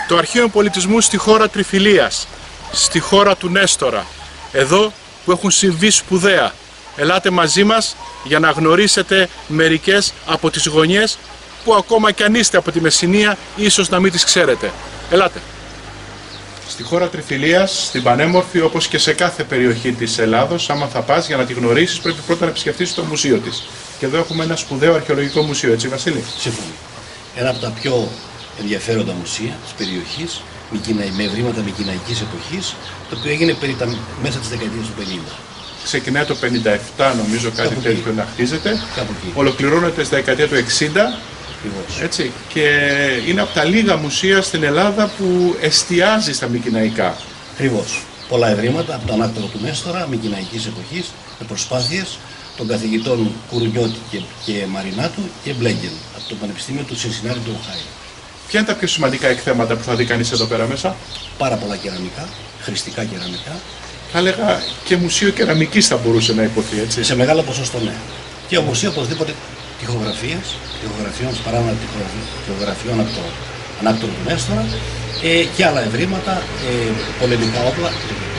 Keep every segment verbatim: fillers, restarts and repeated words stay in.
Το Αρχείο Πολιτισμού στη χώρα Τριφυλίας, στη χώρα του Νέστορα, εδώ που έχουν συμβεί σπουδαία. Ελάτε μαζί μας για να γνωρίσετε μερικές από τις γωνιές που ακόμα κι αν είστε από τη Μεσσηνία ίσως να μην τις ξέρετε. Ελάτε. Στη χώρα Τριφυλίας, στην πανέμορφη όπως και σε κάθε περιοχή της Ελλάδος, άμα θα πας για να τη γνωρίσεις πρέπει πρώτα να επισκεφτείς το μουσείο της. Και εδώ έχουμε ένα σπουδαίο αρχαιολογικό μουσείο, έτσι Βασίλη? Σύμφωνα. Ένα από τα πιο ενδιαφέροντα μουσεία της περιοχής, με ευρήματα μικηναϊκής εποχής, το οποίο έγινε περί τα μέσα της δεκαετίας του πενήντα. Ξεκινάει το πενήντα επτά νομίζω, κάτι τέτοιο να χτίζεται. Ολοκληρώνεται στη δεκαετία του εξήντα. Έτσι, και είναι από τα λίγα μουσεία στην Ελλάδα που εστιάζει στα μικηναϊκά. Ακριβώς. Πολλά ευρήματα από το ανάκτορο του Νέστορα, μικηναϊκής εποχής, με προσπάθειες των καθηγητών Κουρουνιώτη και, και Μαρινάτου και Μπλέγκεν από το Πανεπιστήμιο του Σινσινάτη του Οχάιο. Ποια είναι τα πιο σημαντικά εκθέματα που θα δει κανείς εδώ πέρα μέσα? Πάρα πολλά κεραμικά, χρηστικά κεραμικά. Θα έλεγα και μουσείο κεραμικής θα μπορούσε να υποθεί, έτσι. Σε μεγάλο ποσοστό, ναι. Και μουσείο οπωσδήποτε τοιχογραφίας, τοιχογραφιών, παράνομα τοιχογραφιών από το ανάκτορο του Νέστορα ε, και άλλα ευρήματα, ε, πολεμικά όπλα.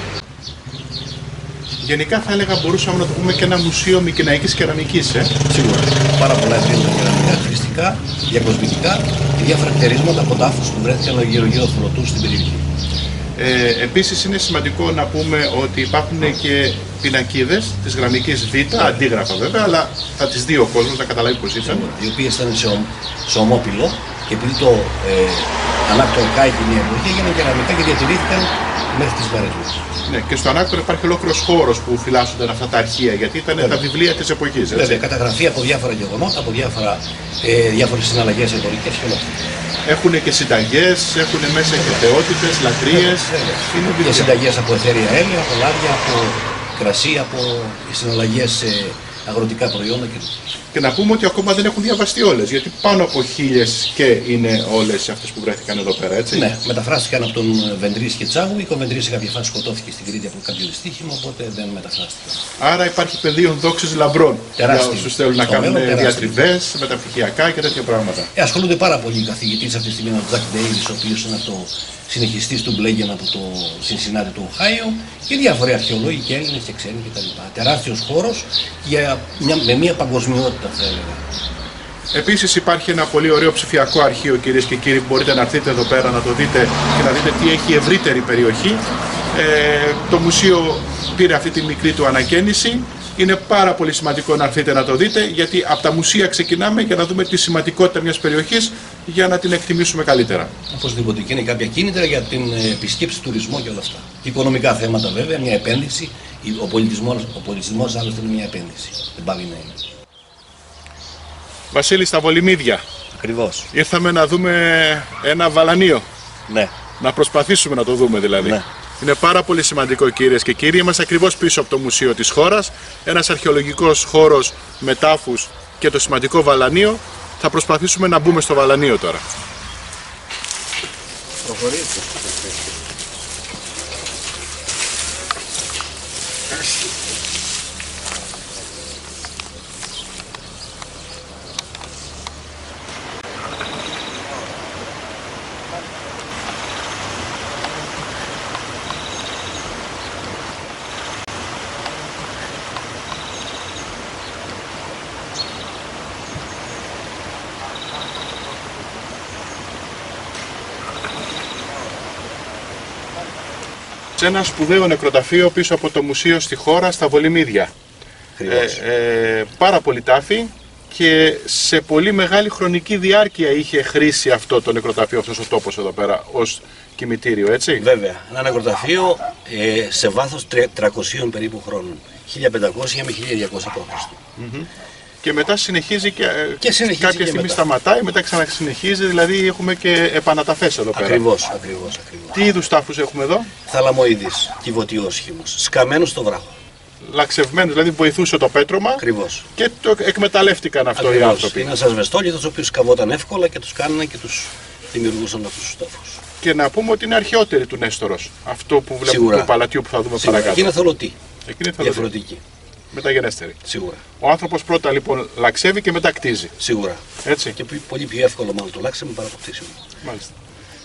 Γενικά θα έλεγα μπορούσαμε να το πούμε και ένα μουσείο μικηναϊκής κεραμικής, ε. Σίγουρα. Πάρα πολλά ευρήματα κεραμικά, χρηστικά, διακοσμητικά και διάφορα κτερίσματα από τάφους που βρέθηκαν γύρω-γύρω θωροτούς στην περιοχή. Ε, επίσης είναι σημαντικό να πούμε ότι υπάρχουν και πινακίδες της γραμμικής Β, αντίγραφα βέβαια, αλλά θα τις δει ο κόσμος να καταλάβει πώς ήταν. Οι οποίες ήταν σε, ο, σε ομόπυλο και επειδή το ε, ανάκτορο κάηκε μια εποχή έγιναν κεραμικά και διατηρήθηκαν μέχρι τις μέρες μας. Ναι, και στο ανάκτορο υπάρχει ολόκληρος χώρος που φυλάσσονταν αυτά τα αρχεία, γιατί ήταν βέβαια τα βιβλία της εποχής. Έτσι. Βέβαια, καταγραφή από διάφορα γεγονότα, από διάφορα, ε, διάφορες συναλλαγές εμπορικές και όλα αυτά. Έχουν και συνταγές, έχουν μέσα και θεότητες, λατρείες. Είναι και συνταγές από αιθέρια έλαια, από λάδια, από κρασί, από συναλλαγές σε αγροτικά προϊόντα και Και να πούμε ότι ακόμα δεν έχουν διαβαστεί όλες, γιατί πάνω από χίλιες και είναι όλες αυτές που βρέθηκαν εδώ πέρα, έτσι. Ναι, μεταφράστηκαν από τον Βεντρής και Τσάγου. Ο Βεντρής σε κάποια φάση σκοτώθηκε στην Κρήτη από κάποιο δυστύχημα, οπότε δεν μεταφράστηκαν. Άρα υπάρχει πεδίο δόξης λαμπρών. Τεράστιο. Για όσους θέλουν να κάνουν διατριβές, μεταπτυχιακά και τέτοια πράγματα. Ε, ασχολούνται πάρα πολύ οι καθηγητές αυτή τη στιγμή με τον Τζακ Ντέιβις, ο οποίος είναι το συνεχιστής του Μπλέγκεν από το Σινσινάτι του Οχάιο και διάφοροι αρχαιολόγοι και Έλληνες και ξένοι κτλ. Τεράστιος χώρος για μια, με μια παγκοσμιότητα, θα έλεγα. Επίσης υπάρχει ένα πολύ ωραίο ψηφιακό αρχείο, κυρίες και κύριοι, που μπορείτε να έρθετε εδώ πέρα να το δείτε και να δείτε τι έχει η ευρύτερη περιοχή. Ε, το μουσείο πήρε αυτή τη μικρή του ανακαίνιση. Είναι πάρα πολύ σημαντικό να έρθετε να το δείτε, γιατί από τα μουσεία ξεκινάμε για να δούμε τη σημαντικότητα μιας περιοχής για να την εκτιμήσουμε καλύτερα. Οπωσδήποτε, και είναι κάποια κίνητρα για την επισκέψη, τουρισμό και όλα αυτά. Οικονομικά θέματα βέβαια, μια επένδυση. Ο πολιτισμός, ο πολιτισμός άλλωστε είναι μια επένδυση. Δεν πάει να είναι. Βασίλη, στα Βολημίδια. Ακριβώς. Ήρθαμε να δούμε ένα βαλανίο. Ναι. Να προσπαθήσουμε να το δούμε δηλαδή. Ναι. Είναι πάρα πολύ σημαντικό, κυρίες και κύριοι. Είμαστε ακριβώς πίσω από το μουσείο της χώρας. Ένας αρχαιολογικός χώρος με τάφους και το σημαντικό βαλανίο. Θα προσπαθήσουμε να μπούμε στο βαλανίο τώρα. Προχωρήστε. Σε ένα σπουδαίο νεκροταφείο πίσω από το μουσείο στη χώρα, στα Βολημίδια. Ε, ε, πάρα πολύ τάφη και σε πολύ μεγάλη χρονική διάρκεια είχε χρήση αυτό το νεκροταφείο, αυτός ο τόπος εδώ πέρα, ως κημητήριο, έτσι. Βέβαια, ένα νεκροταφείο ε, σε βάθος τριακοσίων περίπου χρόνων, χίλια πεντακόσια με χίλια διακόσια π.Χ. Mm-hmm. Και μετά συνεχίζει και, και συνεχίζει κάποια και στιγμή μετά. Σταματάει, μετά ξανασυνεχίζει, δηλαδή έχουμε και επαναταφές εδώ πέρα. Ακριβώς, ακριβώς, ακριβώς. Τι είδους τάφους έχουμε εδώ? Θαλαμοειδής, κυβωτιόσχημος, σκαμμένος στο βράχο. Λαξευμένος, δηλαδή βοηθούσε το πέτρωμα. Ακριβώς. Και το εκμεταλλεύτηκαν αυτό Ακριβώς. οι άνθρωποι. Είναι ένας ασβεστόλιθος ο οποίος σκαβόταν εύκολα και τους κάνανε και τους δημιουργούσαν αυτούς τους τάφους. Και να πούμε ότι είναι αρχαιότερη του Νέστορος. Αυτό που βλέπουμε του παλατιού που θα δούμε Σίγουρα. παρακάτω. Εκεί είναι θολωτή. Εκεί είναι διαφορετική. Μεταγενέστερη. Σίγουρα. Ο άνθρωπος πρώτα λοιπόν λαξεύει και μετά κτίζει. Σίγουρα. Έτσι. Και πολύ πιο εύκολο μάλλον το λάξιμο παρά το κτίσιμο. Μάλιστα.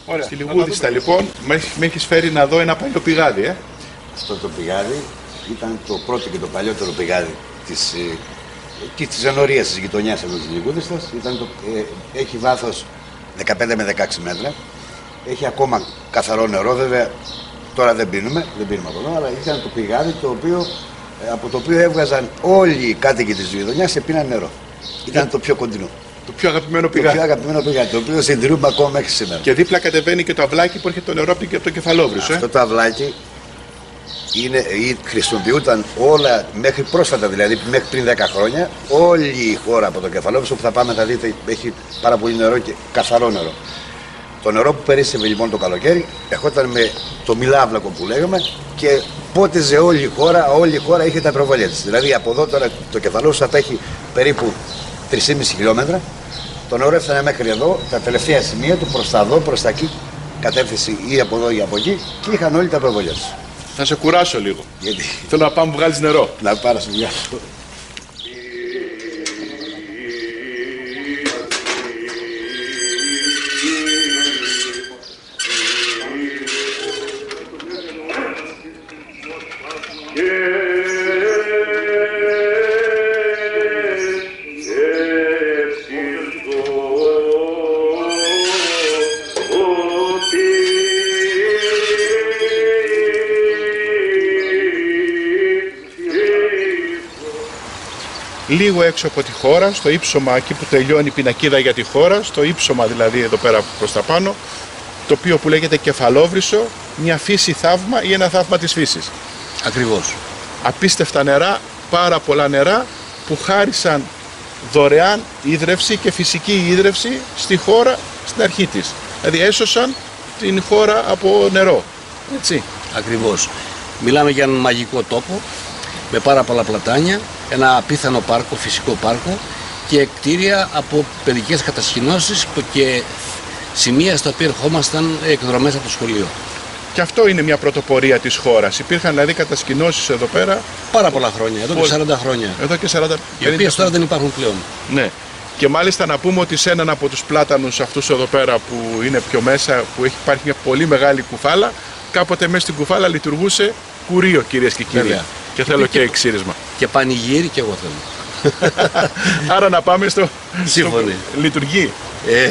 Ωραία. Στη Λιγούδιστα λοιπόν με έχεις φέρει να δω ένα παλιό πηγάδι, ε. Αυτό το πηγάδι ήταν το πρώτο και το παλιότερο πηγάδι της, και της ενορίας της γειτονιάς εδώ της Λιγούδιστας. Ήταν το, ε, έχει βάθος δεκαπέντε με δεκαέξι μέτρα. Έχει ακόμα καθαρό νερό, βέβαια τώρα δεν πίνουμε, δεν πίνουμε από εδώ, αλλά ήταν το πηγάδι το οποίο, από το οποίο έβγαζαν όλοι οι κάτοικοι της γειτονιάς και πίναν νερό. Ήταν το πιο κοντινό. Το πιο αγαπημένο πηγάδι. Το πιο αγαπημένο πηγάδι, το οποίο συντηρούμε ακόμα μέχρι σήμερα. Και δίπλα κατεβαίνει και το αυλάκι που έρχεται το νερό από το Κεφαλόβρυσο. Αυτό ε? το αυλάκι είναι, χρησιμοποιούταν όλα μέχρι πρόσφατα, δηλαδή μέχρι πριν δέκα χρόνια. Όλη η χώρα από το Κεφαλόβρυσο που θα πάμε θα δείτε έχει πάρα πολύ νερό και καθαρό νερό. Το νερό που περίσσευε λοιπόν το καλοκαίρι ερχόταν με το μιλάβλακο που λέγαμε και πότιζε όλη η χώρα, όλη η χώρα είχε τα προβολιά της. Δηλαδή από εδώ τώρα το Κεφαλόβρυσο θα έχει περίπου τρία κόμμα πέντε χιλιόμετρα. Το νερό έφτανε μέχρι εδώ, τα τελευταία σημεία του προς τα εδώ, προς τα εκεί, κατεύθυνση ή από εδώ ή από εκεί και είχαν όλοι τα προβολιά τους. Θα σε κουράσω λίγο. Γιατί? Θέλω να πάμε να βγάλεις νερό. Να πάρεις μια. Λίγο έξω από τη χώρα, στο ύψωμα εκεί που τελειώνει η πινακίδα για τη χώρα, στο ύψωμα δηλαδή εδώ πέρα προς τα πάνω, τοπίο που λέγεται Κεφαλόβρυσο, μια φύση θαύμα ή ένα θαύμα της φύσης. Ακριβώς. Απίστευτα νερά, πάρα πολλά νερά που χάρισαν δωρεάν ίδρυυση και φυσική ίδρυυση στη χώρα στην αρχή της. Δηλαδή έσωσαν την χώρα από νερό. Έτσι. Ακριβώς. Μιλάμε για έναν μαγικό τόπο με πάρα πολλά πλατάνια, ένα απίθανο πάρκο, φυσικό πάρκο και κτίρια από παιδικές κατασκηνώσεις και σημεία στα οποία ερχόμασταν εκδρομές από το σχολείο. Και αυτό είναι μια πρωτοπορία της χώρας. Υπήρχαν δηλαδή κατασκηνώσεις εδώ πέρα. Πάρα πολλά χρόνια, εδώ και σαράντα χρόνια. Εδώ και σαράντα, οι οποίες τώρα δεν υπάρχουν πλέον. Ναι. Και μάλιστα να πούμε ότι σε έναν από τους πλάτανους αυτούς εδώ πέρα που είναι πιο μέσα, που έχει υπάρχει μια πολύ μεγάλη κουφάλα, κάποτε μέσα στην κουφάλα λειτουργούσε κουρίο, κυρίες και κύριοι. Βέβαια. Και θέλω και, και εξύρισμα. Και πανηγύρι και εγώ θέλω. Άρα να πάμε στο... Σύμφωνοι. Στο... Λειτουργεί. Ε.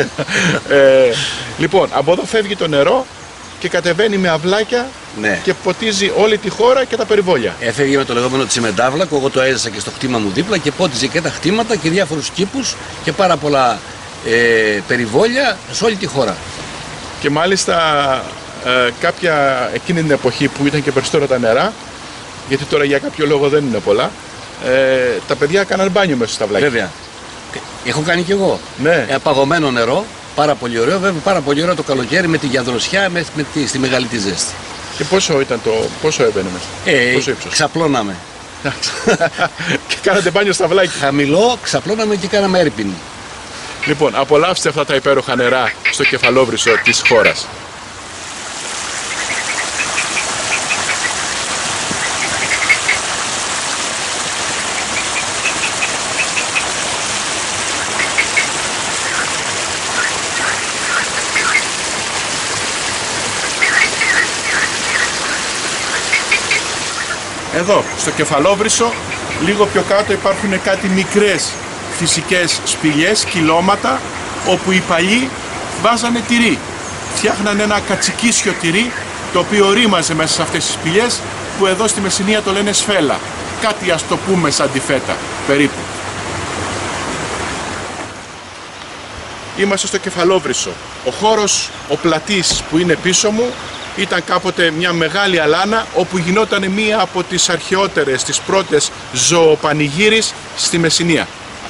ε, λοιπόν, από εδώ φεύγει το νερό και κατεβαίνει με αυλάκια, ναι, και ποτίζει όλη τη χώρα και τα περιβόλια. Έφευγε με το λεγόμενο τσιμεντάβλακο, εγώ το έζησα και στο χτήμα μου δίπλα και πότιζε και τα χτήματα και διάφορους κήπους και πάρα πολλά ε, περιβόλια σε όλη τη χώρα. Και μάλιστα ε, κάποια εκείνη την εποχή που ήταν και περισσότερα τα νερά, γιατί τώρα για κάποιο λόγο δεν είναι πολλά, ε, τα παιδιά έκαναν μπάνιο μέσα στα αυλάκια. Βέβαια. Έχω κάνει κι εγώ. Ναι. Ε, παγωμένο νερό, πάρα πολύ ωραίο, βέβαια πάρα πολύ ωραίο το καλοκαίρι με τη γιαδροσιά, με, με τη, στη μεγάλη τη ζέστη. Και πόσο ήταν το, πόσο έμπαινε μέσα, ε, πόσο ύψος? Ξαπλώναμε. Και κάνατε μπάνιο στα αυλάκια. Χαμηλό, ξαπλώναμε και κάναμε έρπιν. Λοιπόν, απολαύστε αυτά τα υπέροχα νερά στο Κεφαλόβρυσο της χώρας. Εδώ, στο Κεφαλόβρυσο, λίγο πιο κάτω υπάρχουν κάτι μικρές φυσικές σπηλιές, κυλώματα, όπου οι παλιοί βάζανε τυρί. Φτιάχνανε ένα κατσικίσιο τυρί, το οποίο ρήμαζε μέσα σε αυτές τις σπηλιές, που εδώ στη Μεσσηνία το λένε σφέλα. Κάτι ας το πούμε σαν τη φέτα, περίπου. Είμαστε στο Κεφαλόβρυσο. Ο χώρος, ο πλατής που είναι πίσω μου, ήταν κάποτε μια μεγάλη αλάνα όπου γινόταν μία από τις αρχαιότερες, τις πρώτες ζωοπανηγύρις στη Μεσσηνία.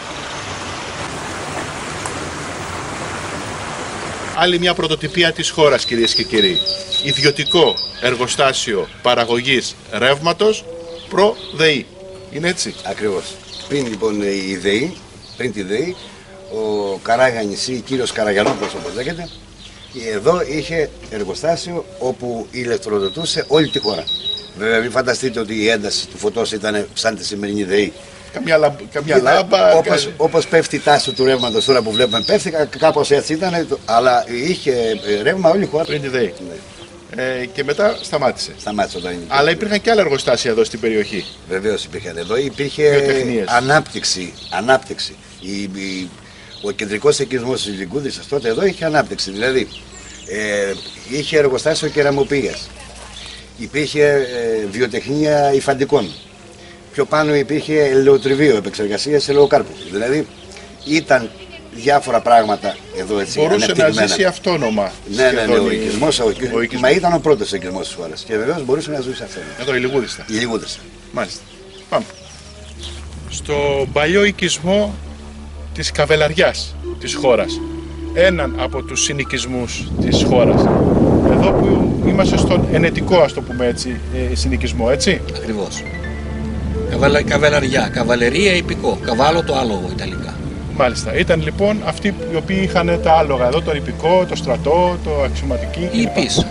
Άλλη μια πρωτοτυπία της χώρας, κυρίες και κύριοι. Ιδιωτικό εργοστάσιο παραγωγής ρεύματος προ-ΔΕΗ. Είναι έτσι? Ακριβώς. Πριν λοιπόν η ΔΕΗ, πριν τη ΔΕΗ, ο Καράγανης ή κύριος Καραγιανόπουλος όπως λέγεται, εδώ είχε εργοστάσιο όπου ηλεκτροδοτούσε όλη τη χώρα. Βέβαια μην φανταστείτε ότι η ένταση του φωτός ήταν σαν τη σημερινή ΔΕΗ. καμιά, λαμπ, καμιά λάμπα. Όπως, κα... όπως πέφτει η τάση του ρεύματος τώρα που βλέπουμε πέφτει, κάπως έτσι ήταν, αλλά είχε ρεύμα όλη η χώρα. Πριν τη ΔΕΗ. Ναι. Ε, και μετά σταμάτησε. Σταμάτησε όταν είναι. Αλλά υπήρχαν και άλλα εργοστάσια εδώ στην περιοχή. Βεβαίως υπήρχαν εδώ, υπήρχε ανάπτυξη. ανάπτυξη. Η, η, ο κεντρικός οικισμός της Λιγκούδισσας τότε εδώ είχε ανάπτυξη. Δηλαδή ε, είχε εργοστάσιο κεραμοποιίας. Υπήρχε ε, βιοτεχνία υφαντικών. Πιο πάνω υπήρχε ελαιοτριβείο, επεξεργασίας ελαιοκάρπου. Δηλαδή ήταν διάφορα πράγματα εδώ έτσι. Μπορούσε να ζήσει αυτόνομα. Ναι, ναι, ναι, ο οικισμός, ο, ο οικισμός. Μα ήταν ο πρώτος οικισμός της χώρας. Και βεβαίως μπορούσε να ζήσει αυτόνομα. Εδώ η Λιγούδισσα. Η Λιγούδισσα. Μάλιστα. Πάμε. Στο παλιό οικισμό της καβελαριάς της χώρας. Έναν από τους συνοικισμούς της χώρας. Εδώ που είμαστε στον ενετικό, ας το πούμε έτσι, ε, συνοικισμό, έτσι. Ακριβώς. Καβαλα, καβελαριά, καβαλερία, υπηκό. Καβάλο το άλογο ιταλικά. Μάλιστα. Ήταν λοιπόν αυτοί οι οποίοι είχαν τα άλογα εδώ, το υπηκό, το στρατό, το αξιωματική. Η υπής.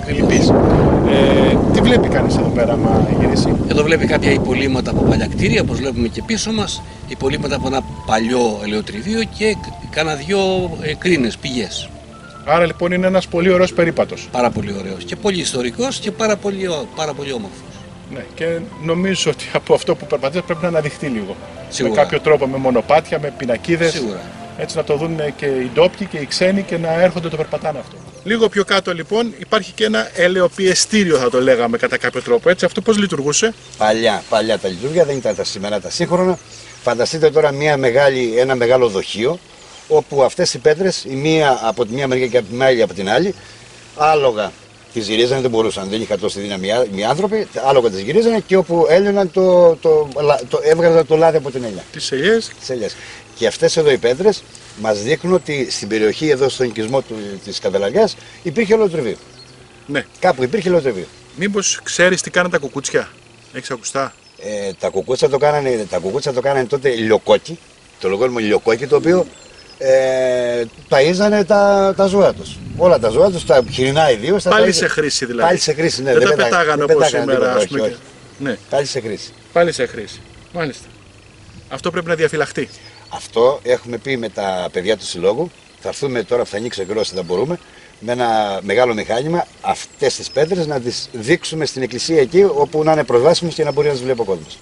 Ε, τι βλέπει κανείς εδώ πέρα, μα γυρίσει? Εδώ βλέπει κάποια υπολείμματα από παλιά κτίρια, όπως βλέπουμε και πίσω μας. Υπολείμματα από ένα παλιό ελαιοτριβείο και κάνα δυο ε, κρίνες, πηγές. Άρα λοιπόν είναι ένας πολύ ωραίος περίπατος. Πάρα πολύ ωραίος και πολύ ιστορικός και πάρα πολύ, πάρα πολύ όμορφος. Ναι, και νομίζω ότι από αυτό που περπατάς πρέπει να αναδειχθεί λίγο. Σίγουρα. Με κάποιο τρόπο, με μονοπάτια, με πινακίδες. Σίγουρα. Έτσι να το δουν και οι ντόπιοι και οι ξένοι και να έρχονται το περπατάνε αυτό. Λίγο πιο κάτω λοιπόν υπάρχει και ένα ελαιοπιεστήριο, θα το λέγαμε κατά κάποιο τρόπο. Έτσι, αυτό πώς λειτουργούσε? Παλιά, παλιά τα λειτουργία, δεν ήταν τα σημερινά τα σύγχρονα. Φανταστείτε τώρα μια μεγάλη, ένα μεγάλο δοχείο, όπου αυτές οι πέτρες, η μία από τη μία μεριά και από την άλλη από την άλλη, άλογα τις γυρίζανε, δεν μπορούσαν, δεν είχαν τόση δύναμη οι άνθρωποι, άλογα τις γυρίζανε και όπου έλειωναν το, το, το, το, έβγαζαν το λάδι από την ελιά. Τις ελιές. Τις ελιές. Και αυτές εδώ οι πέτρες μας δείχνουν ότι στην περιοχή εδώ στον οικισμό του, της Καβελαριάς υπήρχε ελαιοτριβείο. Ναι. Κάπου υπήρχε ελαιοτριβείο. Μήπως ξέρεις τι κάνουν τα κουκούτσια? Έχεις ακουστά? Ε, τα κουκούτσια το κάνανε, τα κουκούτσια το κάνανε τότε λιοκόκι, το λεγόμενο λιοκόκι, το οποίο ε, ταΐζανε τα, τα ζώα τους. Όλα τα ζώα τους, τα χοιρινά ιδίως. Πάλι ταΐζανε. σε χρήση δηλαδή. Πάλι σε χρήση, ναι. Δεν, δεν τα πετά, πετάγανε δεν όπως πετάγανε σήμερα, ας όχι, πούμε. όχι. Ναι. Πάλι σε χρήση. Πάλι σε χρήση. Μάλιστα. Αυτό πρέπει να διαφυλαχτεί. Αυτό έχουμε πει με τα παιδιά του συλλόγου. Θα έρθουμε τώρα που θα ανοίξει ο καιρός, δεν μπορούμε, με ένα μεγάλο μηχάνημα αυτές τις πέτρες να τις δείξουμε στην εκκλησία εκεί όπου να είναι προσβάσιμες και να μπορεί να τις βλέπει ο κόσμος.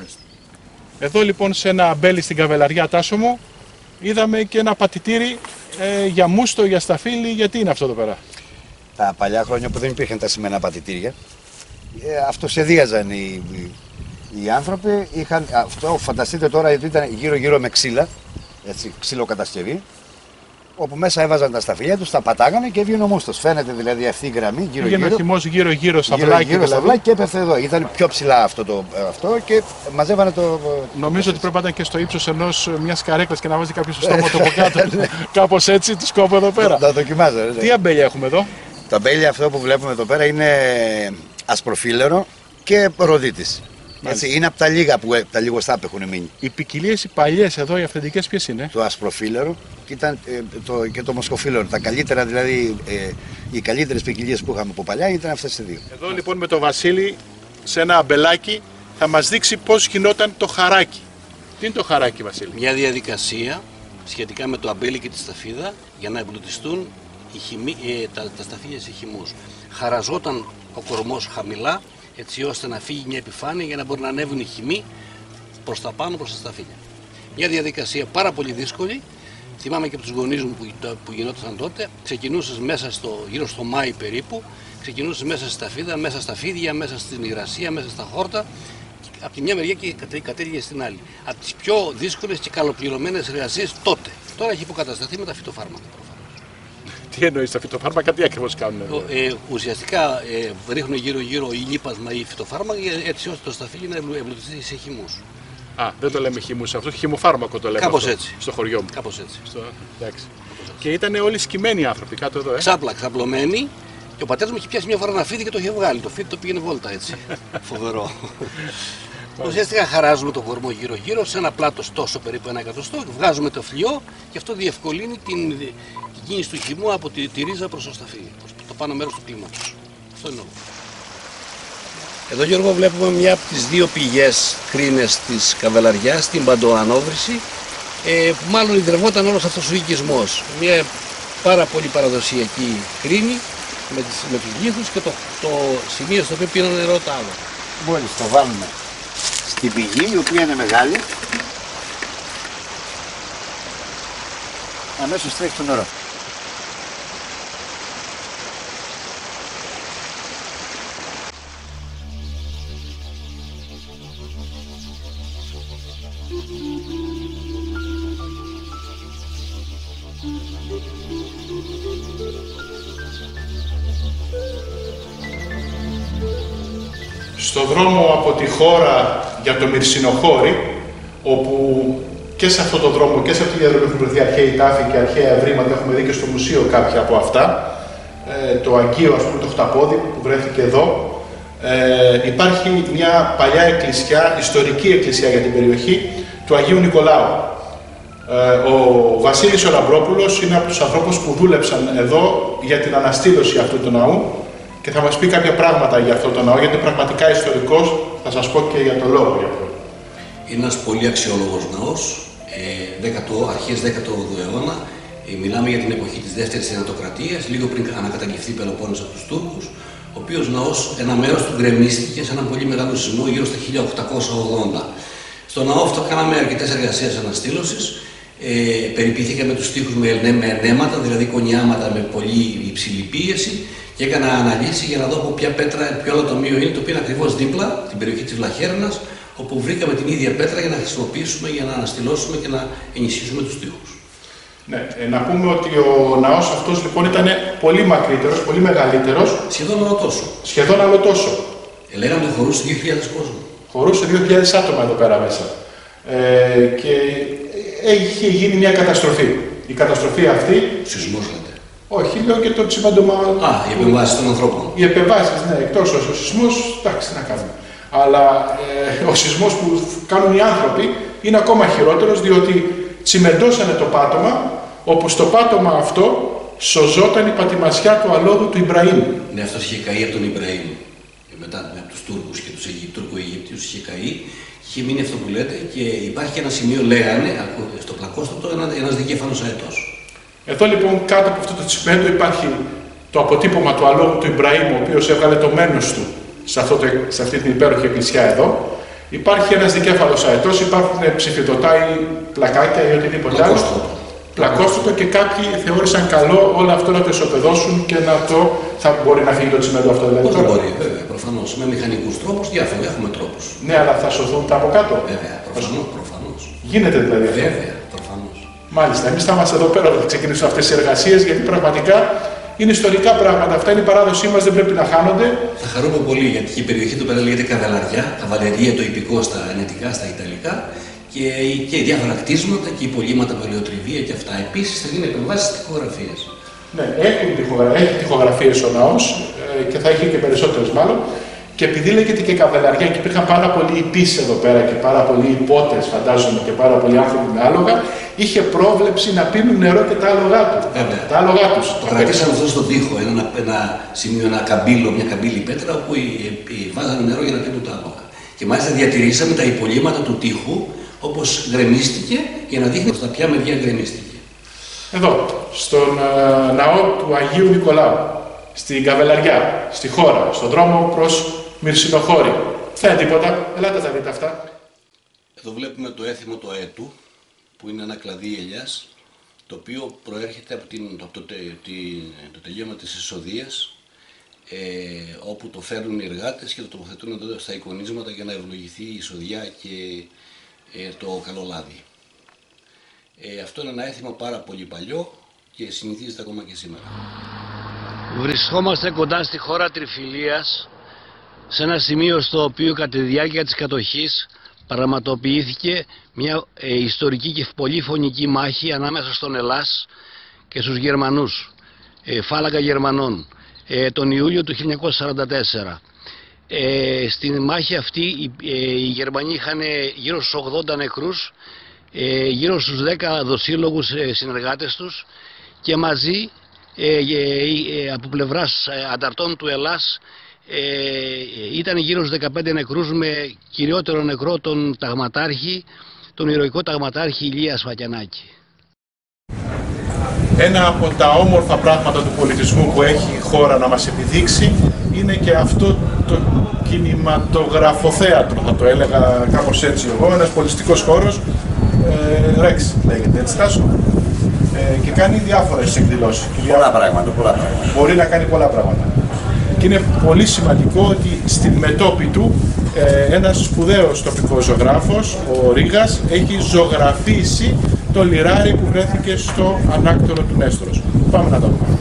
Εδώ λοιπόν σε ένα αμπέλι στην Καβελαριά, Τάσο μου, είδαμε και ένα πατητήρι ε, για μούστο, για σταφύλι. Γιατί είναι αυτό εδώ πέρα? Τα παλιά χρόνια που δεν υπήρχαν τα σημερινά πατητήρια, ε, αυτοσχεδίαζαν οι, οι, οι άνθρωποι. Είχαν, αυτό φανταστείτε τώρα, γιατί ήταν γύρω-γύρω με ξύλα, έτσι, ξύλοκατασκευή, όπου μέσα έβαζαν τα σταφυλιά τους, τα πατάγανε και έβγαινε ο μούστος. Φαίνεται δηλαδή αυτή η γραμμή γύρω-γύρω. Πήγαινε ο χυμός γύρω-γύρω στα γύρω, βλάκια. Γύρω στα δηλαδή. βλάκια και έπεφτε εδώ. Ήταν πιο ψηλά αυτό, το, αυτό και μαζεύανε το. Νομίζω ότι πρέπει να ήταν και στο ύψος ενός μιας καρέκλας και να βάζει κάποιο στο στόμα του από κάτω. Κάπως έτσι, του κόβω εδώ πέρα. Να δοκιμάζω. Τι αμπέλια έχουμε εδώ? Το αμπέλια αυτό που βλέπουμε εδώ πέρα είναι ασπροφύλερο και ροδίτης. Έτσι, είναι από τα λίγα που τα λιγοστά που έχουν μείνει. Οι ποικιλίες οι παλιές εδώ, οι αυθεντικές, ποιες είναι? Το ασπροφύλερο και, ήταν, ε, το, και το μοσκοφύλερο. Τα καλύτερα δηλαδή, ε, οι καλύτερες ποικιλίες που είχαμε από παλιά ήταν αυτές οι δύο. Εδώ λοιπόν με τον Βασίλη σε ένα αμπελάκι θα μας δείξει πώς γινόταν το χαράκι. Τι είναι το χαράκι, Βασίλη? Μια διαδικασία σχετικά με το αμπέλι και τη σταφίδα για να εμπλουτιστούν οι χυμί, ε, τα, τα σταφύλια σε χυμούς. Χαραζόταν ο κορμός χαμηλά, έτσι ώστε να φύγει μια επιφάνεια για να μπορεί να ανέβουν οι χυμοί προς τα πάνω, προς τα σταφύλια. Μια διαδικασία πάρα πολύ δύσκολη. Θυμάμαι και από τους γονείς μου που, που γινόταν τότε. Ξεκινούσες μέσα στο, γύρω στο Μάη περίπου, ξεκινούσες μέσα στη σταφίδα, μέσα στα φίδια, μέσα στην υγρασία, μέσα στα χόρτα. Από τη μια μεριά και κατέληγε στην άλλη. Από τις πιο δύσκολες και καλοπληρωμένες εργασίες τότε. Τώρα έχει υποκατασταθεί με τα φυτοφάρμακα. Τι εννοείς, τα φυτοφάρμακα τι ακριβώς κάνουν? Ε, ουσιαστικά ε, ρίχνουν γύρω-γύρω η λίπασμα ή φυτοφάρμακα έτσι ώστε το σταφύλι να εμπλουτιστεί σε χυμούς. Α, δεν το λέμε χυμούς, αυτό χυμοφάρμακο το λέμε. Κάπως αυτό, έτσι. Στο χωριό μου. Κάπως έτσι. Στο... Εντάξει. Και ήταν όλοι σκυμμένοι άνθρωποι κάτω εδώ, ε. Ξάπλα, ξαπλωμένοι. Και ο πατέρας μου είχε πιάσει μια φορά ένα φίδι και το είχε βγάλει. Το φίδι το πήγαινε βόλτα έτσι. Φοβερό. Ουσιαστικά χαράζουμε το κορμό γύρω-γύρω σε ένα πλάτος τόσο περίπου ένα εκατοστό. Βγάζουμε το φλοιό και αυτό διευκολύνει την, την κίνηση του χυμού από τη, τη ρίζα προς το σταφύλι, προς το πάνω μέρος του κλίματος. Αυτό είναι όλο. Εδώ, Γιώργο, βλέπουμε μια από τις δύο πηγές κρίνες της Καβελαριάς, την Παντοανόβρηση, ε, που μάλλον ιδρυβόταν όλος αυτός ο οικισμός. Μια πάρα πολύ παραδοσιακή κρίνη με, τις, με τους λίθους και το, το σημείο στο οποίο πήραν νερό τα άλλα. Μόλις το βάλουμε στην πηγή, η οποία είναι μεγάλη, αμέσως τρέχει το νερό. Στο δρόμο από τη χώρα για το Μυρσινοχώρι, όπου και σε αυτό το δρόμο και σε αυτή τη διαδρομή έχουν βρεθεί αρχαίοι τάφοι και αρχαία ευρήματα, έχουμε δει και στο μουσείο κάποια από αυτά, ε, το Αγγείο, ας πούμε, το Χταπόδι που βρέθηκε εδώ, ε, υπάρχει μια παλιά εκκλησιά, ιστορική εκκλησία για την περιοχή, του Αγίου Νικολάου. Ε, ο Βασίλης ο Λαμπρόπουλος είναι από τους ανθρώπους που δούλεψαν εδώ για την αναστήλωση αυτού του ναού και θα μας πει κάποια πράγματα για αυτό το ναό, γιατί είναι πραγματικά ιστορικός, θα σας πω και για το λόγο για αυτό. Είναι ένας πολύ αξιόλογος ναός, ε, αρχές δέκατου αιώνα. Ε, μιλάμε για την εποχή της δεύτερης Ενατοκρατίας, λίγο πριν ανακαταγγελθεί Πελοπόννησος από τους Τούρκους, ο οποίος ναός, ένα μέρος του γκρεμίστηκε σε έναν πολύ μεγάλο σεισμό γύρω στα χίλια οκτακόσια ογδόντα. Στο ναό αυτό κάναμε αρκετές εργασίες αναστήλωσης. Ε, περιποιηθήκαμε τους τοίχους με, με ενέματα, δηλαδή κονιάματα με πολύ υψηλή πίεση, και έκανα αναλύση για να δω από ποια πέτρα, ποιο άλλο τομείο είναι, το οποίο είναι ακριβώς δίπλα, την περιοχή της Βλαχέρνας, όπου βρήκαμε την ίδια πέτρα για να χρησιμοποιήσουμε, για να αναστηλώσουμε και να ενισχύσουμε τους τοίχους. Ναι, ε, να πούμε ότι ο ναός αυτός λοιπόν ήταν πολύ μακρύτερος, πολύ μεγαλύτερος. Σχεδόν όλο τόσο. Σχεδόν όλο τόσο. Ε, λέγαμε ότι χωρούσε δύο χιλιάδες κόσμο. Χωρούσε δύο χιλιάδες άτομα εδώ πέρα μέσα. Ε, και είχε γίνει μια καταστροφή. Η καταστροφή αυτή. Σεισμός λέτε. Όχι, λέω και το τσιμέντομα. Α, οι επεμβάσεις των ανθρώπων. Οι επεμβάσεις, ναι, εκτός ο σεισμός, εντάξει, τι να κάνουμε. Αλλά ε, ο σεισμός που κάνουν οι άνθρωποι είναι ακόμα χειρότερος, διότι τσιμεντώσανε το πάτωμα, όπου στο πάτωμα αυτό σωζόταν η πατημασιά του αλόγου του Ιμπραήμ. Ναι, αυτός είχε καεί από τον Ιμπραήμ. Μετά από τους Τούρκους και τους Τουρκο-Αιγύπτιους είχε καεί. Είχε μείνει αυτό που λέτε και υπάρχει ένα σημείο, λέγανε, στο πλακόστρωτο, ένα, ένας δικέφαλος αετός. Εδώ λοιπόν κάτω από αυτό το τσιμέντο υπάρχει το αποτύπωμα του αλόγου του Ιμπραήμ, ο οποίος έβγαλε το μένος του σε, αυτό το, σε αυτή την υπέροχη εκκλησιά εδώ. Υπάρχει ένας δικέφαλος αετός, υπάρχουν ψηφιδωτά ή πλακάκια ή οτιδήποτε άλλο. Πλακόστρωτο και κάποιοι θεώρησαν καλό όλο αυτό να το ισοπεδώσουν και να το. Θα μπορεί να φύγει το τσιμέντο αυτό, δηλαδή. Όχι, μπορεί, βέβαια, προφανώς. Με μηχανικούς τρόπους, διάφορα, έχουμε τρόπους. Ναι, αλλά θα σωθούν τα από κάτω. Βέβαια, προφανώς. προφανώς. Γίνεται δηλαδή αυτό. Βέβαια, προφανώς. Μάλιστα, εμείς θα είμαστε εδώ πέρα όταν ξεκινήσουμε αυτές τις εργασίες, γιατί πραγματικά είναι ιστορικά πράγματα. Αυτά είναι η παράδοσή μας, δεν πρέπει να χάνονται. Θα χαρούμε πολύ γιατί η περιοχή του πέρα λέγεται Καβελαριά, Καβαλερία το υπηκό στα ενετικά, στα ιταλικά. Και, και διάφορα κτίσματα και υπολείμματα, παλαιοτριβία και αυτά. Επίσης θα γίνουν επεμβάσεις τοιχογραφίες. Ναι, έχουν τοιχογρα... έχει τοιχογραφίες ο ναός ε, και θα έχει και περισσότερες μάλλον. Και επειδή λέγεται και Καβελαριά και υπήρχαν πάρα πολλοί υπείς εδώ πέρα και πάρα πολλοί υπότες, φαντάζομαι, και πάρα πολλοί άνθρωποι με άλογα, είχε πρόβλεψη να πίνουν νερό και τα άλογά του. Βέβαια. Τα άλογά τους. Το κρατήσαμε αυτό στον τοίχο, ένα, ένα σημείο, ένα καμπύλο, μια καμπύλη πέτρα, όπου οι, οι, βάζανε νερό για να πίνουν τα άλογα. Και μάλιστα διατηρήσαμε τα υπολείμματα του τοίχου, όπως γκρεμίστηκε, για να δείχνει στα ποια μεριά γκρεμίστηκε. Εδώ, στον ε, ναό του Αγίου Νικολάου, στην Καβελαριά, στη χώρα, στον δρόμο προς Μυρσινοχώρι. Δεν τίποτα, ελάτε να δείτε αυτά. Εδώ βλέπουμε το έθιμο του αετού, που είναι ένα κλαδί ελιάς, το οποίο προέρχεται από, την, από το, τε, τη, το τελείωμα της εισοδείας, ε, όπου το φέρνουν οι εργάτες και το τοποθετούν εδώ στα εικονίσματα για να ευλογηθεί η εισοδιά και ε, το καλό λάδι. Ε, αυτό είναι ένα έθιμο πάρα πολύ παλιό και συνηθίζεται ακόμα και σήμερα. Βρισκόμαστε κοντά στη χώρα Τριφυλίας, σε ένα σημείο στο οποίο κατά τη διάρκεια της κατοχής πραγματοποιήθηκε μια ε, ιστορική και πολύ φωνική μάχη ανάμεσα στον Ελλάς και στους Γερμανούς, ε, φάλαγγα Γερμανών, ε, τον Ιούλιο του χίλια εννιακόσια σαράντα τέσσερα. Ε, στην μάχη αυτή οι, ε, οι Γερμανοί είχαν γύρω στους ογδόντα νεκρούς, ε, γύρω στους δέκα δοσύλλογους ε, συνεργάτες τους και μαζί ε, ε, ε, από πλευράς ανταρτών του Ελλάς ε, ήταν γύρω στους δεκαπέντε νεκρούς, με κυριότερο νεκρό τον ταγματάρχη, τον ηρωικό ταγματάρχη Ηλία Σφακιανάκη. Ένα από τα όμορφα πράγματα του πολιτισμού που έχει η χώρα να μας επιδείξει είναι και αυτό το κινηματογραφοθέατρο, θα το έλεγα κάπως έτσι εγώ, ένας πολιτιστικός χώρος, ε, Ρεξ λέγεται, έτσι Τάσο, ε, και κάνει διάφορες εκδηλώσεις. Πολλά πράγματα, πολλά πράγματα. Μπορεί να κάνει πολλά πράγματα. Και είναι πολύ σημαντικό ότι στην μετώπη του ε, ένας σπουδαίος τοπικός ζωγράφος, ο Ρήγας, έχει ζωγραφίσει το λιράρι που βρέθηκε στο ανάκτορο του Νέστορος. Πάμε να το δούμε.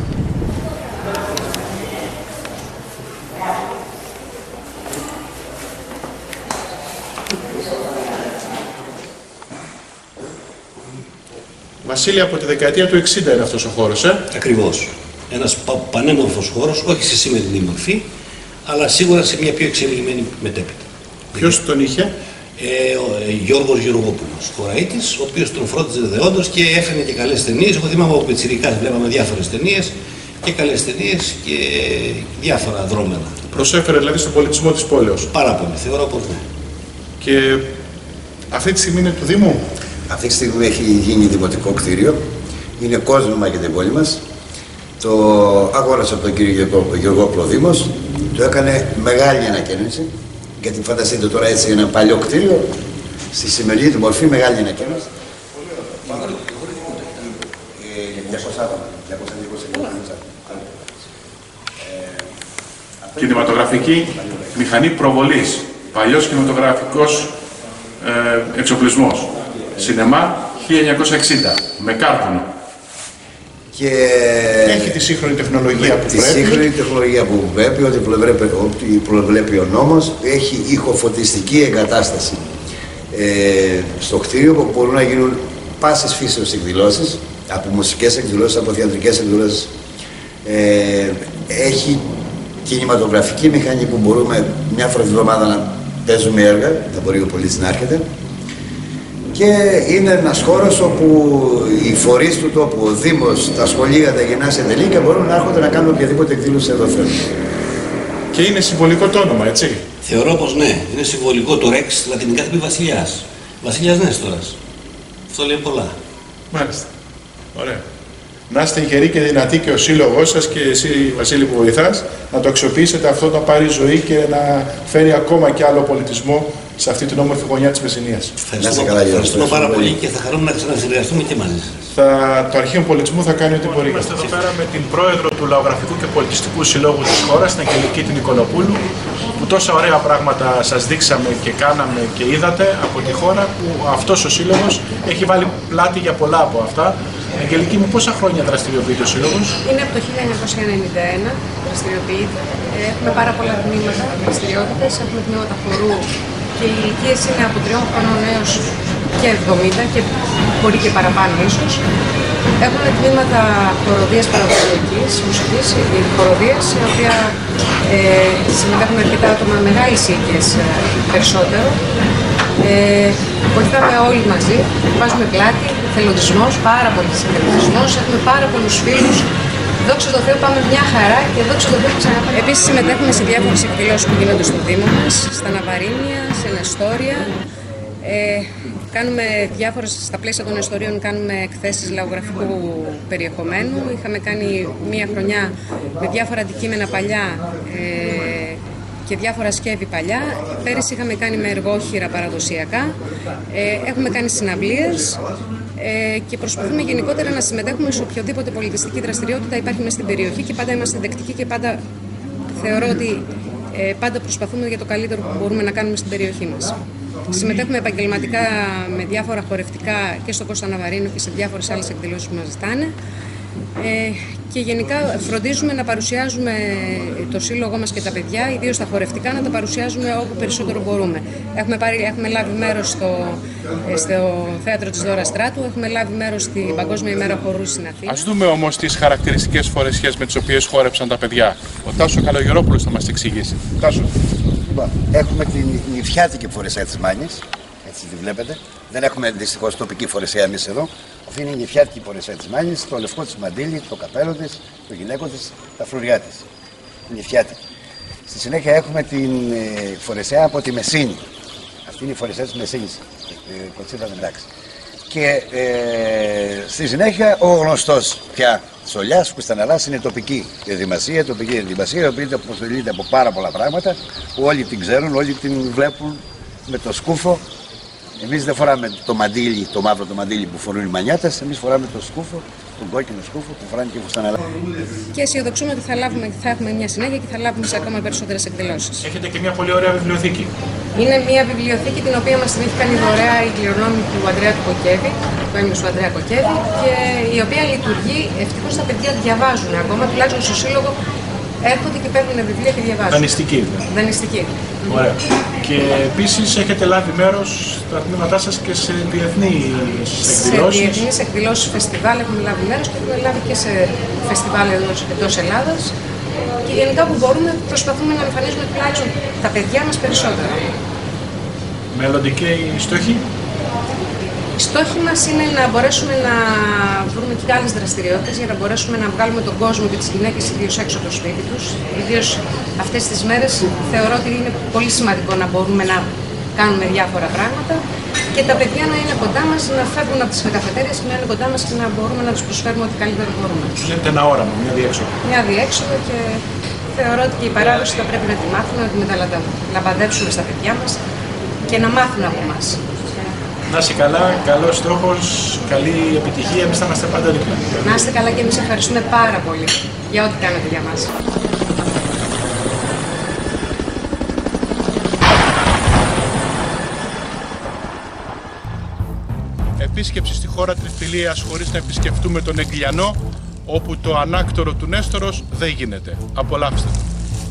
Βασίλη, από τη δεκαετία του εξήντα είναι αυτός ο χώρος, ε? Ακριβώς. Ένας πα, πανέμορφος χώρος, όχι σε σημερινή μορφή, αλλά σίγουρα σε μια πιο εξελιγμένη μετέπειτα. Ποιος τον είχε? Ε, ο ε, Γιώργος Γεωργόπουλος, χωραΐτης, ο οποίος τον φρόντιζε δεόντως και έφερε και καλές ταινίες. Εγώ θυμάμαι από πιτσιρικάς βλέπαμε διάφορες ταινίες και καλές ταινίες και διάφορα δρόμενα. Προσέφερε δηλαδή στον πολιτισμό της πόλεως. Πάρα πολύ, θεωρώ πως ναι. Και αυτή τη στιγμή είναι του Δήμου. Αυτή τη στιγμή έχει γίνει δημοτικό κτίριο. Είναι κόσμημα για την πόλη μας. Το αγόρασε από τον κύριο Γεωργόπουλο Δήμος. Το έκανε μεγάλη ανακαίνιση. Γιατί φανταστείτε τώρα έτσι ένα παλιό κτίριο, στη σημερινή του μορφή μεγάλη ανακαίνιση. Κινηματογραφική μηχανή προβολής. Παλιός κινηματογραφικός ε, εξοπλισμός. Σινεμά χίλια εννιακόσια εξήντα, με κάρβουνο. Και έχει τη σύγχρονη τεχνολογία που τη πρέπει. Τη σύγχρονη τεχνολογία που πρέπει, ό,τι προβλέπει, ό,τι προβλέπει ο νόμος, έχει ηχοφωτιστική εγκατάσταση ε, στο κτίριο που μπορούν να γίνουν πάσης φύσεως εκδηλώσεις, από μουσικές εκδηλώσεις, από θεατρικές εκδηλώσεις. Ε, έχει κινηματογραφική μηχανή που μπορούμε μια φορά τη βδομάδα να παίζουμε έργα, θα μπορεί ο πολίτης να έρχεται. Και είναι ένας χώρος όπου οι φορείς του τόπου, ο Δήμος, τα σχολεία, τα γυμνάσια τελείως μπορούν να έρχονται να κάνουν οποιαδήποτε εκδήλωση εδώ θέλουν. Και είναι συμβολικό το όνομα, έτσι. Θεωρώ πως ναι, είναι συμβολικό το Ρεξ, λατινικά θα πει βασιλιάς. Βασιλιάς Νέστορας. Αυτό λέει πολλά. Μάλιστα. Ωραία. Να είστε γεροί και δυνατοί και ο σύλλογός σας και εσύ, Βασίλη, που βοηθάς, να το αξιοποιήσετε αυτό να πάρει ζωή και να φέρει ακόμα και άλλο πολιτισμό σε αυτή την όμορφη γωνιά της Μεσσηνίας. Ευχαριστούμε, ευχαριστούμε πάρα πολύ και θα χαρούμε να ξανασυνεργαστούμε και μαζί σας. Θα, το Αρχείο Πολιτισμού θα κάνει ό,τι μπορεί. Είμαστε εδώ πέρα με την πρόεδρο του Λαογραφικού και Πολιτιστικού Συλλόγου της χώρας, την Αγγελική την Νικολοπούλου, που τόσα ωραία πράγματα σας δείξαμε και κάναμε και είδατε από τη χώρα, που αυτός ο σύλλογος έχει βάλει πλάτη για πολλά από αυτά. Αγγελική μου, πόσα χρόνια δραστηριοποιείται ο σύλλογος? Είναι από το χίλια εννιακόσια ενενήντα ένα, δραστηριοποιείται. Έχουμε πάρα πολλά τμήματα δραστηριότητες, έχουμε τμήματα χορού και οι ηλικίες είναι από τριών χρονών έως και εβδομήντα και μπορεί και παραπάνω ίσως. Έχουμε τμήματα χοροδίας παραδοσιακής μουσικής, οι χοροδίες, η οποία ε, συμμετέχουν αρκετά άτομα μεγάλης ηλικίας ε, περισσότερο. Ε, βοηθάμε όλοι μαζί, βάζουμε πλάτη, θελοντισμός, πάρα πολύ θελοντισμός, έχουμε πάρα πολλούς φίλους. Δόξα τω Θεώ, πάμε μια χαρά και δόξα τω Θεώ ξαναπάμε. Επίσης συμμετέχουμε σε διάφορες εκδηλώσεις που γίνονται στο Δήμο μας, στα Ναβαρίνια, σε Νεστόρια. Ε, κάνουμε διάφορες, στα πλαίσια των Νεστορίων κάνουμε εκθέσεις λαογραφικού περιεχομένου. Είχαμε κάνει μια χρονιά με διάφορα αντικείμενα παλιά ε, και διάφορα σκεύη παλιά. Πέρυσι είχαμε κάνει με εργόχειρα παραδοσιακά. Ε, έχουμε κάνει συναυλίες. Ε, και προσπαθούμε γενικότερα να συμμετέχουμε σε οποιοδήποτε πολιτιστική δραστηριότητα υπάρχει μέσα στην περιοχή και πάντα είμαστε δεκτικοί και πάντα θεωρώ ότι ε, πάντα προσπαθούμε για το καλύτερο που μπορούμε να κάνουμε στην περιοχή μας. Συμμετέχουμε επαγγελματικά με διάφορα χορευτικά και στο Κώστα Ναβαρίνο και σε διάφορες άλλες εκδηλώσεις που μας ζητάνε. Ε, και γενικά φροντίζουμε να παρουσιάζουμε το σύλλογό μας και τα παιδιά, ιδίως τα χορευτικά, να τα παρουσιάζουμε όπου περισσότερο μπορούμε. Έχουμε, πάρει, έχουμε λάβει μέρος στο, στο Θέατρο της Δώρας Στράτου, έχουμε λάβει μέρος στην Παγκόσμια ημέρα χορού στην Αθήνα. Ας δούμε όμως τις χαρακτηριστικές φορεσιές με τις οποίες χόρεψαν τα παιδιά. Ο Τάσο Καλογερόπουλος θα μας εξηγήσει. Τάσο. Λοιπόν, έχουμε την νηφιάτικη φορεσιά της Μάνης, έτσι τη βλέπετε. Δεν έχουμε δυστυχώς τοπική φορεσιά εμείς εδώ. Αυτή είναι η νηφιάτικη φορεσιά της Μάνης, το λευκό της μαντίλι, το καπέλο της, το γυναίκο της, τα φρουριά της. Νηφιάτικη. Στη συνέχεια έχουμε την ε, φορεσέα από τη Μεσίνη. Αυτή είναι η φορεσέα της Μεσίνης, ε, Κοτσίδα εντάξει. Και ε, στη συνέχεια ο γνωστός πια Σολιάς που στην Ελλάδα είναι τοπική ενδυμασία, τοπική ενδυμασία, η οποία αποτελείται από πάρα πολλά πράγματα που όλοι την ξέρουν, όλοι την βλέπουν με το σκούφο. Εμείς δεν φοράμε το μαντίλι, το μαύρο το μαντίλι που φορούν οι μανιάτες, εμείς φοράμε το σκούφο, τον κόκκινο σκούφο που φοράνε και οι Φουσταναλάδες. Και αισιοδοξούμε ότι θα, λάβουμε, θα έχουμε μια συνέχεια και θα λάβουμε σε ακόμα περισσότερες εκδηλώσεις. Έχετε και μια πολύ ωραία βιβλιοθήκη. Είναι μια βιβλιοθήκη την οποία μας την έχει κάνει δωρεά η κληρονόμη του Ανδρέα του Κοκέβη, του έμεινου του Ανδρέα Κοκέβη, και η οποία λειτουργεί. Ευτυχώς τα παιδιά διαβάζουν ακόμα, τουλάχιστον στο σύλλογο έρχονται και παίρνουν βιβλία και διαβάζουν. Δανειστική. Δανειστική. Ωραία. Και επίσης έχετε λάβει μέρος στα τμήματά σας και σε διεθνείς εκδηλώσεις. Σε διεθνείς εκδηλώσεις, φεστιβάλ έχουμε λάβει μέρος και έχουμε λάβει και σε φεστιβάλ εντός Ελλάδας. Και γενικά που μπορούμε προσπαθούμε να εμφανίζουμε τουλάχιστον τα παιδιά μας περισσότερα. Μελλοντικοί στόχοι. Οι στόχοι μας είναι να μπορέσουμε να βρούμε και άλλες δραστηριότητες για να μπορέσουμε να βγάλουμε τον κόσμο και τις γυναίκες ιδίως έξω από το σπίτι τους. Ιδίως αυτές τις μέρες θεωρώ ότι είναι πολύ σημαντικό να μπορούμε να κάνουμε διάφορα πράγματα και τα παιδιά να είναι κοντά μας, να φεύγουν από τις καφετέριες και να είναι κοντά μας και να μπορούμε να τους προσφέρουμε ό,τι καλύτερο μπορούμε. Τους δίνετε ένα όραμα, μια διέξοδο. Μια διέξοδο και θεωρώ ότι και η παράδοση θα πρέπει να τη μάθουμε, να τη μεταλαμπαδεύσουμε στα παιδιά μας και να μάθουν από εμάς. Να είστε καλά, καλός στόχος, καλή επιτυχία, εμείς θα είμαστε πάντα δίπλα. Να είστε καλά και εμείς ευχαριστούμε πάρα πολύ για ό,τι κάνετε για μας. Επίσκεψη στη χώρα Τριφυλίας χωρίς να επισκεφτούμε τον Εγκλιανό, όπου το ανάκτορο του Νέστορος δεν γίνεται. Απολαύστε το.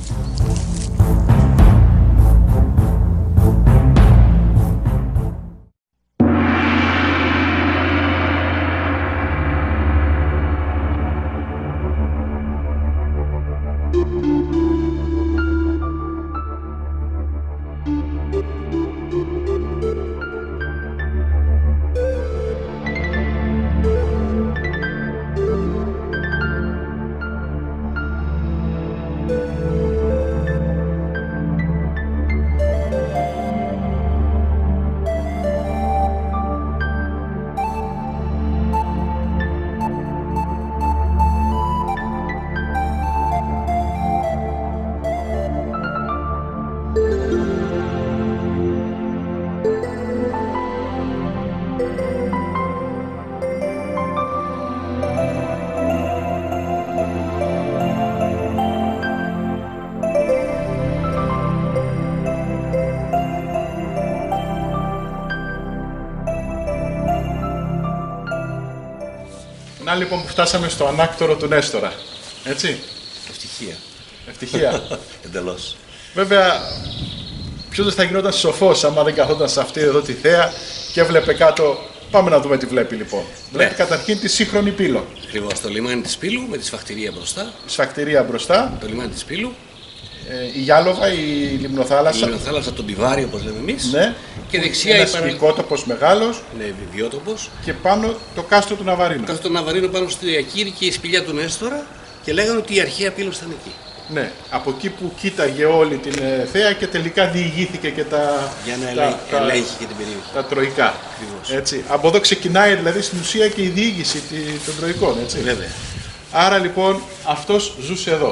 Να λοιπόν που φτάσαμε στο ανάκτορο του Νέστορα, έτσι. Ευτυχία. Ευτυχία. Εντελώς. Βέβαια, ποιος δεν θα γινόταν σοφός άμα δεν καθόταν σε αυτή εδώ τη θέα και έβλεπε κάτω. Πάμε να δούμε τι βλέπει λοιπόν. Ναι. Βλέπει καταρχήν τη σύγχρονη Πύλο. Ακριβώς, το λιμάνι της Πύλου με τη σφακτηρία μπροστά. Η σφακτηρία μπροστά. Το λιμάνι της Πύλου. Ε, η Γιάλοβα, η Λιμνοθάλασσα. Η Λιμνοθάλασσα, τον Πιβάρι όπως λέμε εμείς. Ναι. Και δεξιά ένας παρα... οικότοπος μεγάλος. Ναι, βιβλιότοπος. Και πάνω το κάστρο του Ναβαρίνου. Το κάστρο του Ναβαρίνου πάνω στη Διακήρυ και η σπηλιά του Νέστορα και λέγανε ότι η αρχαία Πύλος ήταν εκεί. Ναι, από εκεί που κοίταγε όλη την ε, θέα και τελικά διηγήθηκε και τα, για να τα, ελέγχει τα, και την περιοχή. Τα τροϊκά. Έτσι. Από εδώ ξεκινάει δηλαδή στην ουσία και η διήγηση των τροϊκών. Έτσι. Βέβαια. Άρα λοιπόν αυτός ζούσε εδώ.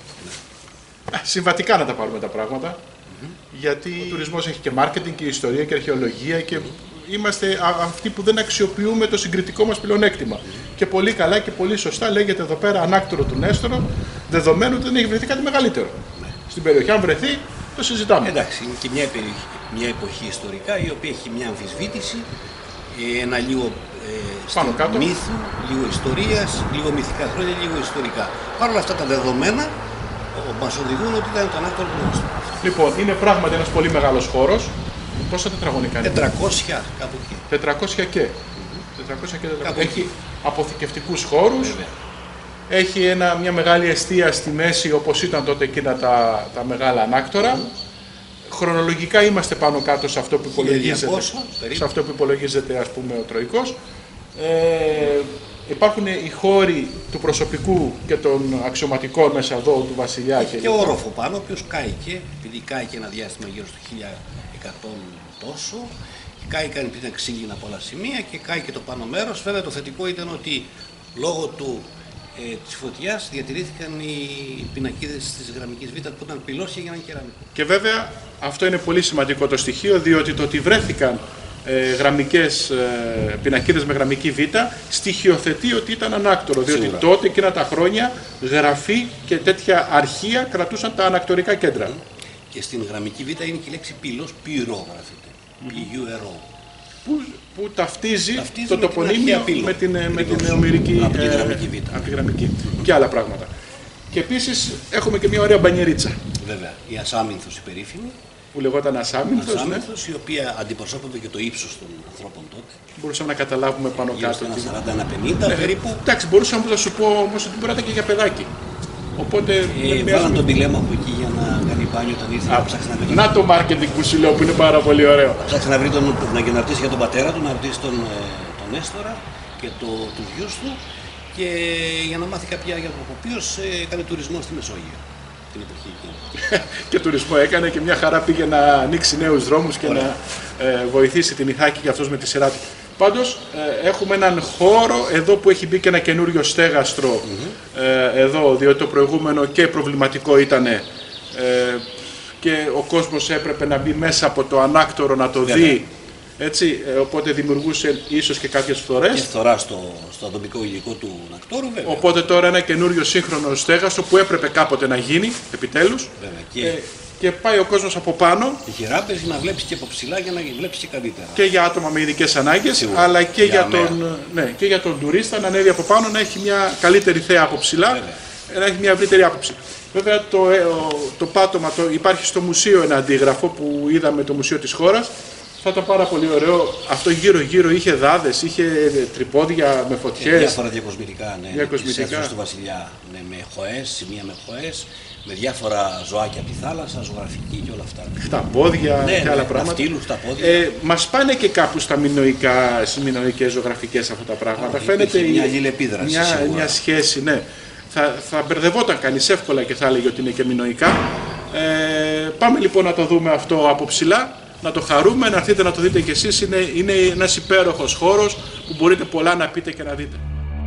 Ναι. Συμβατικά να τα πάρουμε τα πράγματα, mm-hmm. γιατί ο τουρισμός έχει και μάρκετινγκ και ιστορία και αρχαιολογία και είμαστε αυτοί που δεν αξιοποιούμε το συγκριτικό μας πλεονέκτημα. Mm-hmm. Και πολύ καλά και πολύ σωστά λέγεται εδώ πέρα ανάκτορο του Νέστορο, δεδομένου ότι δεν έχει βρεθεί κάτι μεγαλύτερο. Ναι. Στην περιοχή, αν βρεθεί, το συζητάμε. Εντάξει, είναι και μια, περιοχή, μια εποχή ιστορικά η οποία έχει μια αμφισβήτηση, ένα λίγο ε, μύθου, λίγο ιστορίας, λίγο μυθικά χρόνια, λίγο ιστορικά. Παρ' όλα αυτά τα δεδομένα μας οδηγούν ότι ήταν το ανάκτορο του Νέστορα. Λοιπόν, είναι πράγματι ένας πολύ μεγάλος χώρος. Πόσα τετραγωνικά είναι? τετρακόσια κάπου εκεί. τετρακόσια και. Mm-hmm. τετρακόσια και τετρακόσια. Έχει αποθηκευτικούς χώρους. Βέβαια. Έχει ένα, μια μεγάλη εστία στη μέση όπως ήταν τότε εκείνα τα, τα μεγάλα ανάκτορα. Mm-hmm. Χρονολογικά είμαστε πάνω κάτω σε αυτό που υπολογίζεται, σε αυτό που υπολογίζεται ας πούμε ο Τροϊκός. Ε, υπάρχουν οι χώροι του προσωπικού και των αξιωματικών μέσα εδώ του βασιλιά. Έχει και, και όροφο πάνω, ο οποίος κάηκε, επειδή κάηκε ένα διάστημα γύρω στο χίλια εκατό τόσο, κάηκαν επειδή ήταν ξύλινα πολλά σημεία και κάηκε το πάνω μέρος. Βέβαια το θετικό ήταν ότι λόγω του, ε, της φωτιάς διατηρήθηκαν οι πινακίδες της γραμμικής Β που ήταν πυλός και έγιναν κεραμικό. Και βέβαια αυτό είναι πολύ σημαντικό το στοιχείο, διότι το ότι βρέθηκαν ε, γραμμικές ε, πινακίδες με γραμμική Β στοιχειοθετεί ότι ήταν ανάκτορο, διότι Σίγουρα. τότε εκείνα τα χρόνια γραφή και τέτοια αρχεία κρατούσαν τα ανακτορικά κέντρα. Και στην γραμμική Β είναι και η λέξη πύλος, πυρό γράφεται. Π-U-R-O. Που, που ταυτίζει, Ταυτίζει το με την τοπονύμιο αρχαία με την, με την Πύλος. ομηρική, Από τη ε, γραμμική Β. από τη γραμμική. Και άλλα πράγματα. Και επίσης έχουμε και μια ωραία μπανιερίτσα Βέβαια, η Ασάμινθος η περίφημη. που λεγόταν Ασάμινθος, ναι. Ασάμινθος, η οποία αντιπροσώπευε και το ύψος των ανθρώπων τότε. Μπορούσαμε να καταλάβουμε πάνω Γύρω κάτω. στο τι- σαράντα ένα πενήντα Ε, περίπου. Εντάξει, μπορούσα να σου πω όμως ότι μπορεί να ήταν και για παιδάκι. Οπότε. Ε, δεν βάλαν μοιάζουμε- τον πιλέμο από εκεί για να κάνει μπάνιο όταν ήρθε Α, να ψάξει να βρει. να το marketing που σου λέω που είναι πάρα πολύ ωραίο. Ψάξει να βρει τον, να, να ρωτήσει για τον πατέρα του, να ρωτήσει τον, ε, τον Νέστορα και το, τους γιους του και για να μάθει κάποια για τον οποίος ε, έκανε τουρισμό στη Μεσόγειο την εποχή εκείνη. Και τουρισμό έκανε και μια χαρά πήγε να ανοίξει νέους δρόμους και Ωραία. να ε, βοηθήσει την Ιθάκη και αυτός με τη σειρά του. Πάντως ε, έχουμε έναν χώρο εδώ που έχει μπει και ένα καινούριο στέγαστρο ε, εδώ, διότι το προηγούμενο και προβληματικό ήταν ε, και ο κόσμος έπρεπε να μπει μέσα από το ανάκτορο να το Βέβαια. δει. Έτσι, ε, οπότε δημιουργούσε ίσως και κάποιες Και φθορές. φθορά στο, στο ατομικό υλικό του Νακτόρου, βέβαια. Οπότε τώρα ένα καινούριο σύγχρονο στέγαστρο που έπρεπε κάποτε να γίνει, επιτέλους. βέβαια. Και, Ε, και πάει ο κόσμος από πάνω και χειράπες να βλέπεις και από ψηλά για να βλέπεις και καλύτερα. και για άτομα με ειδικές ανάγκες, Σίγουρα. αλλά και Για για, τον, ναι, και για τον τουρίστα να ανέβει από πάνω, να έχει μια καλύτερη θέα από ψηλά, Βέβαια. να έχει μια ευρύτερη άποψη. Βέβαια το, ε, ο- το πάτωμα το, υπάρχει στο μουσείο ένα αντίγραφο που είδαμε, το Μουσείο της Χώρας. Θα ήταν πάρα πολύ ωραίο. Αυτό γύρω γύρω είχε δάδες, είχε τρυπόδια με φωτιές. Διάφορα διακοσμητικά, ναι. Διακοσμητικά. Της αίθουσας του βασιλιά, ναι, με χοές, σημεία με χοές, με διάφορα ζωάκια από τη θάλασσα, ζωγραφική και όλα αυτά. Τα πόδια Ναι, και ναι, άλλα τα πράγματα. φτύλους, τα πόδια. Ε, μας πάνε και κάπου στα μινοϊκά, στις μινοϊκές ζωγραφικές αυτά τα πράγματα. Α, Φαίνεται υπήρχε μια η- αλληλεπίδραση, μια, σίγουρα. μια σχέση, ναι. Θα, θα μπερδευόταν κανείς εύκολα και θα έλεγε ότι είναι και μινοϊκά. Ε, πάμε λοιπόν να το δούμε αυτό από ψηλά, να το χαρούμε, να έρθετε να το δείτε κι εσείς. Είναι, είναι ένας υπέροχος χώρος που μπορείτε πολλά να πείτε και να δείτε.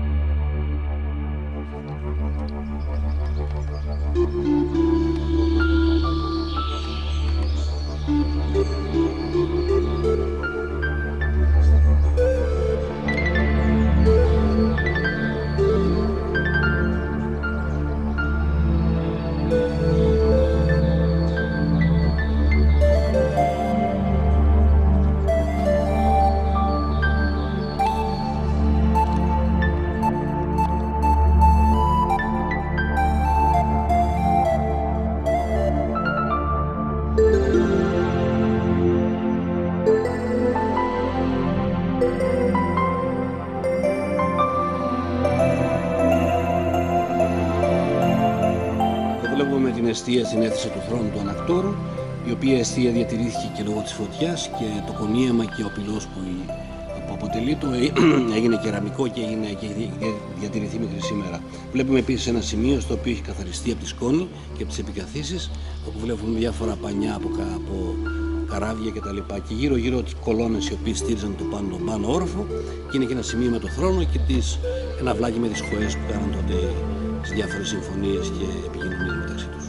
Εδώ βλέπουμε την εστία στην αίθουσα του θρόνου του Ανακτόρου, η οποία εστία διατηρήθηκε και λόγω της φωτιάς και το κονίαμα και ο πυλός που, η- που αποτελεί το ε, έγινε κεραμικό και, είναι, και έχει δια- διατηρηθεί μέχρι σήμερα. Βλέπουμε επίσης ένα σημείο στο οποίο έχει καθαριστεί από τη σκόνη και από τις επικαθίσεις, όπου βλέπουμε διάφορα πανιά από, κα- από καράβια κτλ. Και, και γύρω γύρω τις κολόνες οι οποίες στήριζαν το πάνω, τον πάνω όροφο, και είναι και ένα σημείο με το θρόνο και τις, ένα βλάκι με τις χοές που κάναν τότε τις διάφορες συμφωνίες και επικοινωνίες μεταξύ τους.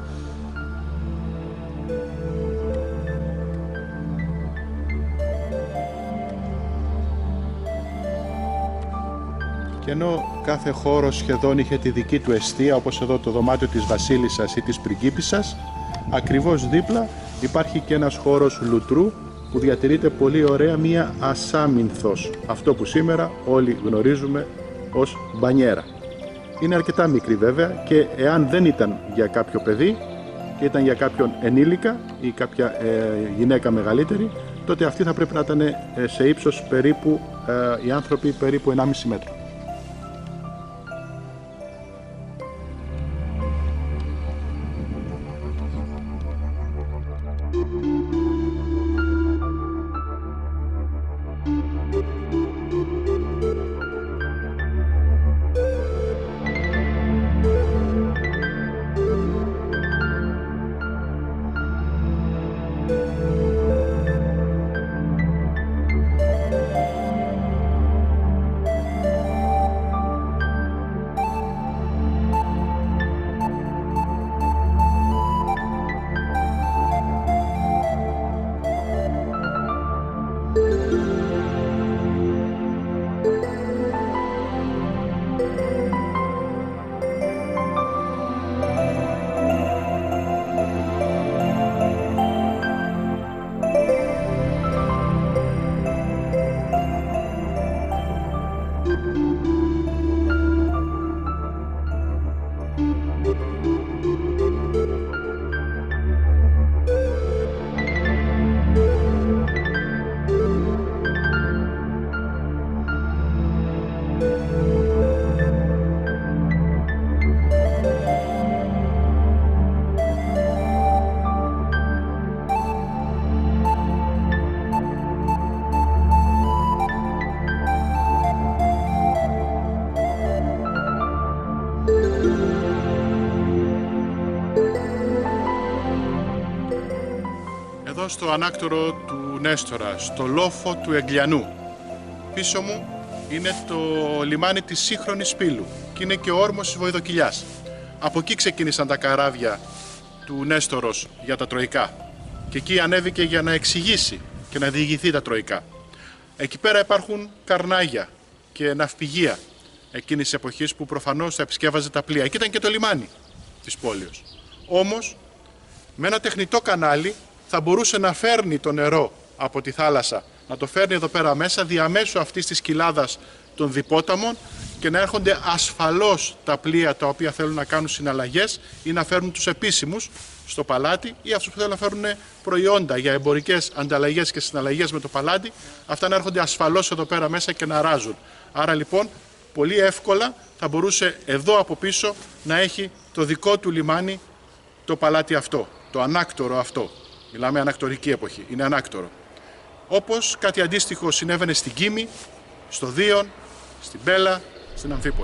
Και ενώ κάθε χώρος σχεδόν είχε τη δική του εστία, όπως εδώ το δωμάτιο της βασίλισσας ή της πριγκίπισσας, ακριβώς δίπλα υπάρχει και ένας χώρος λουτρού που διατηρείται πολύ ωραία μία ασάμινθος, αυτό που σήμερα όλοι γνωρίζουμε ως μπανιέρα. Είναι αρκετά μικρή βέβαια και εάν δεν ήταν για κάποιο παιδί και ήταν για κάποιον ενήλικα ή κάποια ε, γυναίκα μεγαλύτερη, τότε αυτή θα πρέπει να ήταν ε, σε ύψος περίπου, ε, οι άνθρωποι περίπου ενάμιση μέτρο. εδώ στο ανάκτορο του Νέστορα, στο λόφο του Εγκλιανού. Πίσω μου είναι το λιμάνι της σύγχρονης Πύλου και είναι και ο όρμος της Βοηδοκυλιάς. Από εκεί ξεκίνησαν τα καράβια του Νέστορος για τα τροϊκά και εκεί ανέβηκε για να εξηγήσει και να διηγηθεί τα τροϊκά. Εκεί πέρα υπάρχουν καρνάγια και ναυπηγεία εκείνης της εποχής που προφανώς θα επισκεύαζε τα πλοία. Εκεί ήταν και το λιμάνι της πόλεως. Όμως με ένα τεχνητό κανάλι θα μπορούσε να φέρνει το νερό από τη θάλασσα, να το φέρνει εδώ πέρα μέσα διαμέσου αυτής της κοιλάδας των διπόταμων και να έρχονται ασφαλώς τα πλοία τα οποία θέλουν να κάνουν συναλλαγές ή να φέρνουν τους επίσημους στο παλάτι ή αυτούς που θέλουν να φέρουν προϊόντα για εμπορικές ανταλλαγές και συναλλαγές με το παλάτι, αυτά να έρχονται ασφαλώς εδώ πέρα μέσα και να ράζουν. Άρα λοιπόν πολύ εύκολα θα μπορούσε εδώ από πίσω να έχει το δικό του λιμάνι το παλάτι αυτό, το ανάκτορο αυτό. Μιλάμε ανακτορική εποχή, είναι ανάκτορο. Όπως κάτι αντίστοιχο συνέβαινε στην Κίμη, στο Δίον, στην Πέλα, στην Αμφίπολη.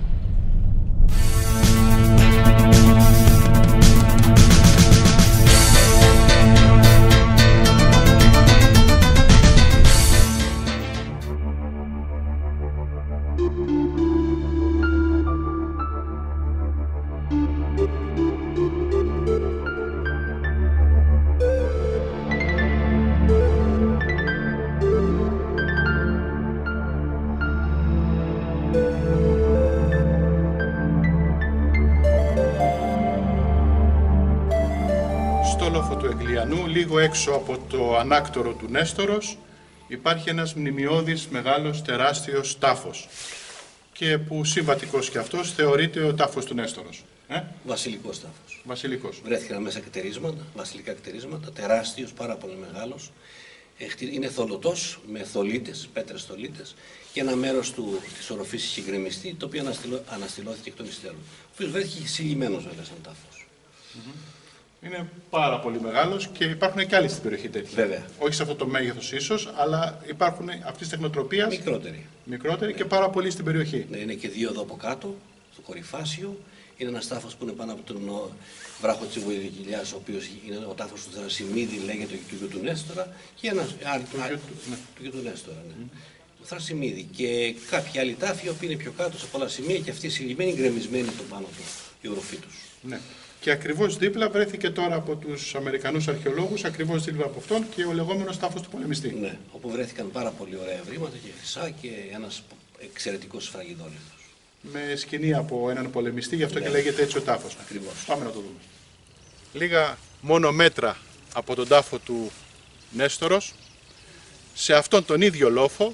Στο λόφο του Εγκλιανού, λίγο έξω από το ανάκτορο του Νέστορος, υπάρχει ένας μνημειώδης μεγάλος τεράστιος τάφος και που συμβατικός και αυτός θεωρείται ο τάφος του Νέστορος. Ε? Βασιλικός τάφος. Βασιλικός. Βρέθηκαν μέσα κτηρίσματα, βασιλικά κτηρίσματα, τεράστιος, πάρα πολύ μεγάλος. Είναι θολωτός με θολίτες, πέτρες θολίτες και ένα μέρος του, της οροφής είχε γκρεμιστεί, το οποίο αναστηλώ, αναστηλώθηκε εκ των υστέρων. Ο οποίος βρέθηκε συλλημμένος βέβαια σαν τάφος. Mm-hmm. Είναι πάρα πολύ μεγάλος και υπάρχουν και άλλοι στην περιοχή τέτοιοι. Βέβαια. Όχι σε αυτό το μέγεθος ίσως, αλλά υπάρχουν αυτής της τεχνοτροπίας. Μικρότεροι. Μικρότεροι ναι. Και πάρα πολλοί στην περιοχή. Ναι, είναι και δύο εδώ από κάτω, στο Κορυφάσιο. Είναι ένας τάφος που είναι πάνω από τον βράχο της Βοηδοκυλιάς, ο οποίος είναι ο τάφος του Θρασιμίδη, λέγεται του γιου του Νέστορα, και ένας άλλο του γιου του Νέστορα. Ναι. Mm. Το Θρασιμίδη και κάποιοι άλλοι τάφοι, οποίοι είναι πιο κάτω σε πολλά σημεία και αυτοί συλλημμένοι, γκρεμισμένοι από πάνω του, η οροφή τους. Ναι. Και ακριβώς δίπλα βρέθηκε τώρα από τους Αμερικανούς αρχαιολόγους, ακριβώς δίπλα από αυτόν και ο λεγόμενος τάφος του πολεμιστή. Ναι, όπου βρέθηκαν πάρα πολύ ωραία ευρήματα και χρυσά και ένας εξαιρετικός σφραγιδόλithος. Με σκηνή από έναν πολεμιστή, γι' αυτό ναι. Και λέγεται έτσι ο τάφος. Ακριβώς. Πάμε να το δούμε. Λίγα μόνο μέτρα από τον τάφο του Νέστορος, σε αυτόν τον ίδιο λόφο,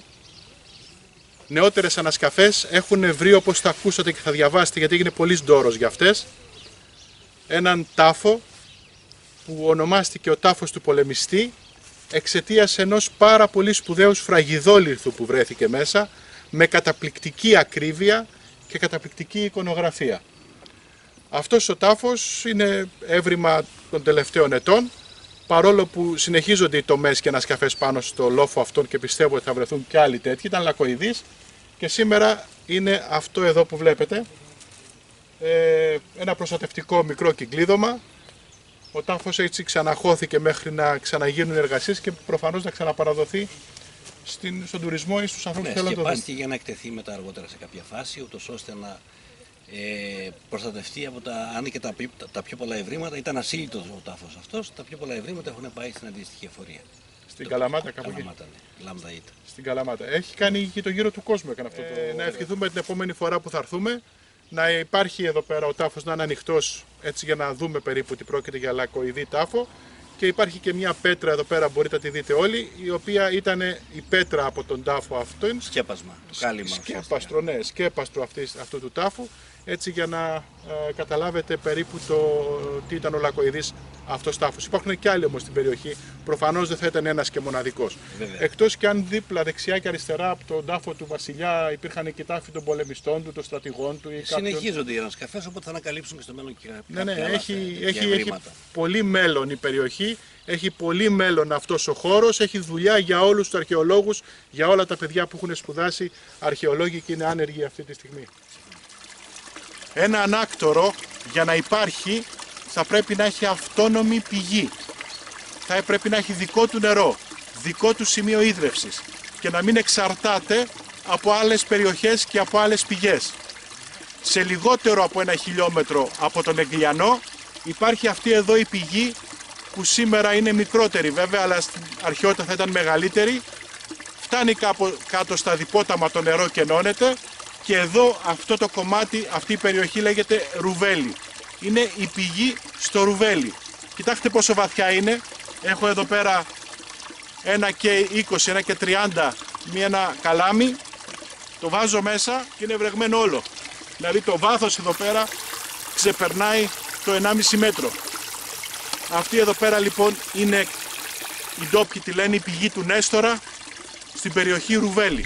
νεότερες ανασκαφές έχουν βρει, όπως θα ακούσατε και θα διαβάσετε γιατί έγινε πολύς ντόρος για αυτές, έναν τάφο που ονομάστηκε ο τάφος του πολεμιστή εξαιτίας ενός πάρα πολύ σπουδαίου σφραγιδόλιθου που βρέθηκε μέσα με καταπληκτική ακρίβεια και καταπληκτική εικονογραφία. Αυτός ο τάφος είναι έβριμα των τελευταίων ετών, παρόλο που συνεχίζονται οι τομές και ανασκαφές πάνω στο λόφο αυτόν και πιστεύω ότι θα βρεθούν και άλλοι τέτοιοι, ήταν λακκοειδείς και σήμερα είναι αυτό εδώ που βλέπετε. Ένα προστατευτικό μικρό κυκλίδωμα. Ο τάφος έτσι ξαναχώθηκε μέχρι να ξαναγίνουν εργασίες και προφανώς να ξαναπαραδοθεί στην, στον τουρισμό ή στους ανθρώπους ναι, που θέλουν να το δουν. Σκεπάστηκε για να εκτεθεί μετά αργότερα σε κάποια φάση, ούτως ώστε να ε, προστατευτεί από τα, αν και τα, τα, τα πιο πολλά ευρήματα. Ήταν ασύλλητος ο τάφος αυτός, τα πιο πολλά ευρήματα έχουν πάει στην αντίστοιχη εφορία. Στην το, Καλαμάτα κάπου εκεί. Καλαμάτα, ναι. Λάμδα ήταν. Στην Καλαμάτα. Έχει κάνει και το γύρο του κόσμου έκανε αυτό. Ε, το... Να ευχηθούμε την επόμενη φορά που θα έρθουμε να υπάρχει εδώ πέρα ο τάφος να είναι ανοιχτός, έτσι για να δούμε περίπου τι πρόκειται για λακκοειδή τάφο. Και υπάρχει και μια πέτρα εδώ πέρα, μπορείτε να τη δείτε όλοι, η οποία ήταν η πέτρα από τον τάφο αυτόν. Σκέπασμα, το κάλυμα. Σκέπαστρο, ναι, σκέπαστρο αυτής, αυτού του τάφου, έτσι για να ε, καταλάβετε περίπου το τι ήταν ο λακκοειδής αυτός τάφος. Υπάρχουν και άλλοι όμως στην περιοχή, προφανώς δεν θα ήταν ένας και μοναδικός. Βέβαια. Εκτός και αν δίπλα, δεξιά και αριστερά από τον τάφο του βασιλιά υπήρχαν και τάφοι των πολεμιστών του, των στρατηγών του. Ή συνεχίζονται κάποιον... οι ανασκαφές, οπότε θα ανακαλύψουν και στο μέλλον και κάποια ναι, ναι, άλλα, έχει, έχει, έχει πολύ μέλλον η περιοχή. Έχει πολύ μέλλον αυτός ο χώρος, έχει δουλειά για όλους τους αρχαιολόγους, για όλα τα παιδιά που έχουν σπουδάσει αρχαιολόγοι και είναι άνεργοι αυτή τη στιγμή. Ένα ανάκτορο για να υπάρχει θα πρέπει να έχει αυτόνομη πηγή. Χάι πρέπει να έχει δικό του νερό, δικό του σημείο ίδρευσης και να μην εξαρτάται από άλλες περιοχές και από άλλες πηγές. Σε λιγότερο από ένα χιλιόμετρο από τον Εγκλιανό υπάρχει αυτή εδώ η πηγή που σήμερα είναι μικρότερη βέβαια, αλλά στην αρχαιότητα θα ήταν μεγαλύτερη. Φτάνει κάπου κάτω στα διπόταμα το νερό και ενώνεται και εδώ αυτό το κομμάτι, αυτή η περιοχή λέγεται Ρουβέλι. Είναι η πηγή στο Ρουβέλι. Κοιτάξτε πόσο βαθιά είναι. Έχω εδώ πέρα ένα και είκοσι, ένα και τριάντα, μία ένα καλάμι. Το βάζω μέσα και είναι βρεγμένο όλο. Δηλαδή το βάθος εδώ πέρα ξεπερνάει το ενάμιση μέτρο. Αυτή εδώ πέρα λοιπόν είναι, οι ντόπιοι τη λένε, η πηγή του Νέστορα στην περιοχή Ρουβέλι.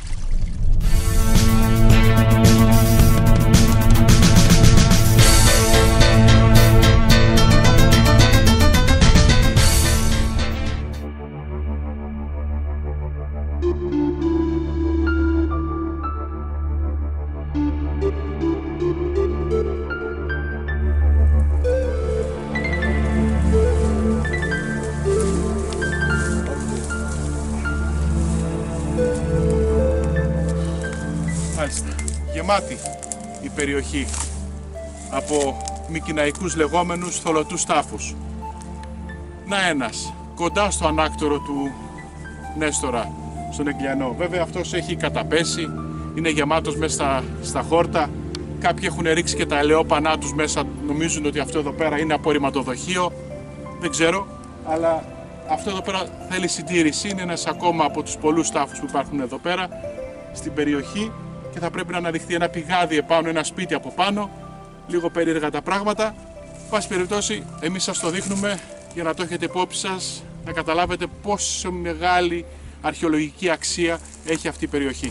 Γεμάτη η περιοχή από μικηναϊκούς λεγόμενους θολωτούς τάφους. Να ένας, κοντά στο ανάκτορο του Νέστορα, στον Εγκλιανό. Βέβαια αυτός έχει καταπέσει, είναι γεμάτος μέσα στα, στα χόρτα. Κάποιοι έχουν ρίξει και τα ελαιόπανά τους μέσα, νομίζουν ότι αυτό εδώ πέρα είναι απορριμματοδοχείο. Δεν ξέρω, αλλά αυτό εδώ πέρα θέλει συντήρηση. Είναι ένας ακόμα από τους πολλούς τάφους που υπάρχουν εδώ πέρα στην περιοχή. Και θα πρέπει να αναδειχθεί ένα πηγάδι επάνω, ένα σπίτι από πάνω. Λίγο περίεργα τα πράγματα. Πάση περιπτώσει, εμείς σας το δείχνουμε για να το έχετε υπόψη σας, να καταλάβετε πόσο μεγάλη αρχαιολογική αξία έχει αυτή η περιοχή.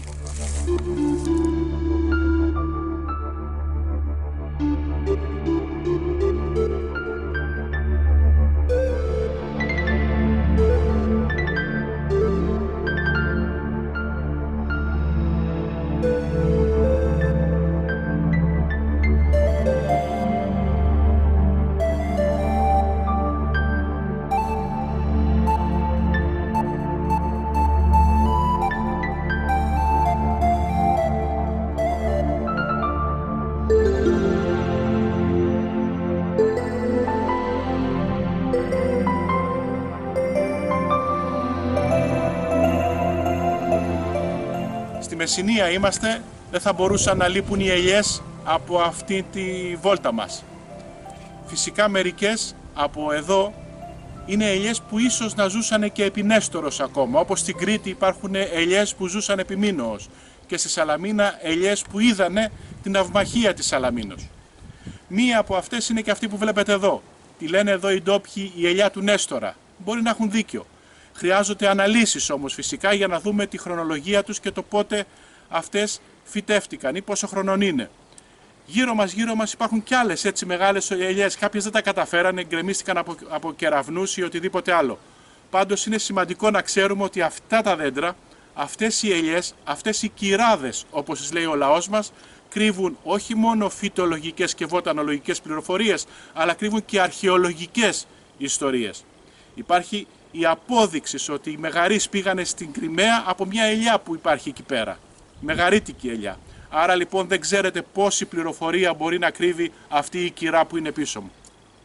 Στη Μεσσηνία είμαστε, δεν θα μπορούσαν να λείπουν οι ελιές από αυτή τη βόλτα μας. Φυσικά μερικές από εδώ είναι ελιές που ίσως να ζούσαν και επί Νέστορος ακόμα, όπως στην Κρήτη υπάρχουν ελιές που ζούσαν επί Μήνωος και στη Σαλαμίνα ελιές που είδανε την ναυμαχία της Σαλαμίνος. Μία από αυτές είναι και αυτή που βλέπετε εδώ. Τη λένε εδώ οι ντόπιοι η ελιά του Νέστορα. Μπορεί να έχουν δίκιο. Χρειάζονται αναλύσεις όμως φυσικά για να δούμε τη χρονολογία τους και το πότε αυτές φυτεύτηκαν ή πόσο χρονών είναι. Γύρω μας, γύρω μας υπάρχουν κι άλλες έτσι μεγάλες ελιές. Κάποιες δεν τα καταφέρανε, γκρεμίστηκαν από, από κεραυνούς ή οτιδήποτε άλλο. Πάντως είναι σημαντικό να ξέρουμε ότι αυτά τα δέντρα, αυτές οι ελιές, αυτές οι κυράδες όπως τις λέει ο λαός μας, κρύβουν όχι μόνο φυτολογικές και βοτανολογικές πληροφορίες, αλλά κρύβουν και αρχαιολογικές ιστορίες. Υπάρχει η απόδειξη ότι οι Μεγαρείς πήγανε στην Κριμαία από μια ελιά που υπάρχει εκεί πέρα. Μεγαρίτικη ελιά. Άρα λοιπόν δεν ξέρετε πόση πληροφορία μπορεί να κρύβει αυτή η κυρά που είναι πίσω μου.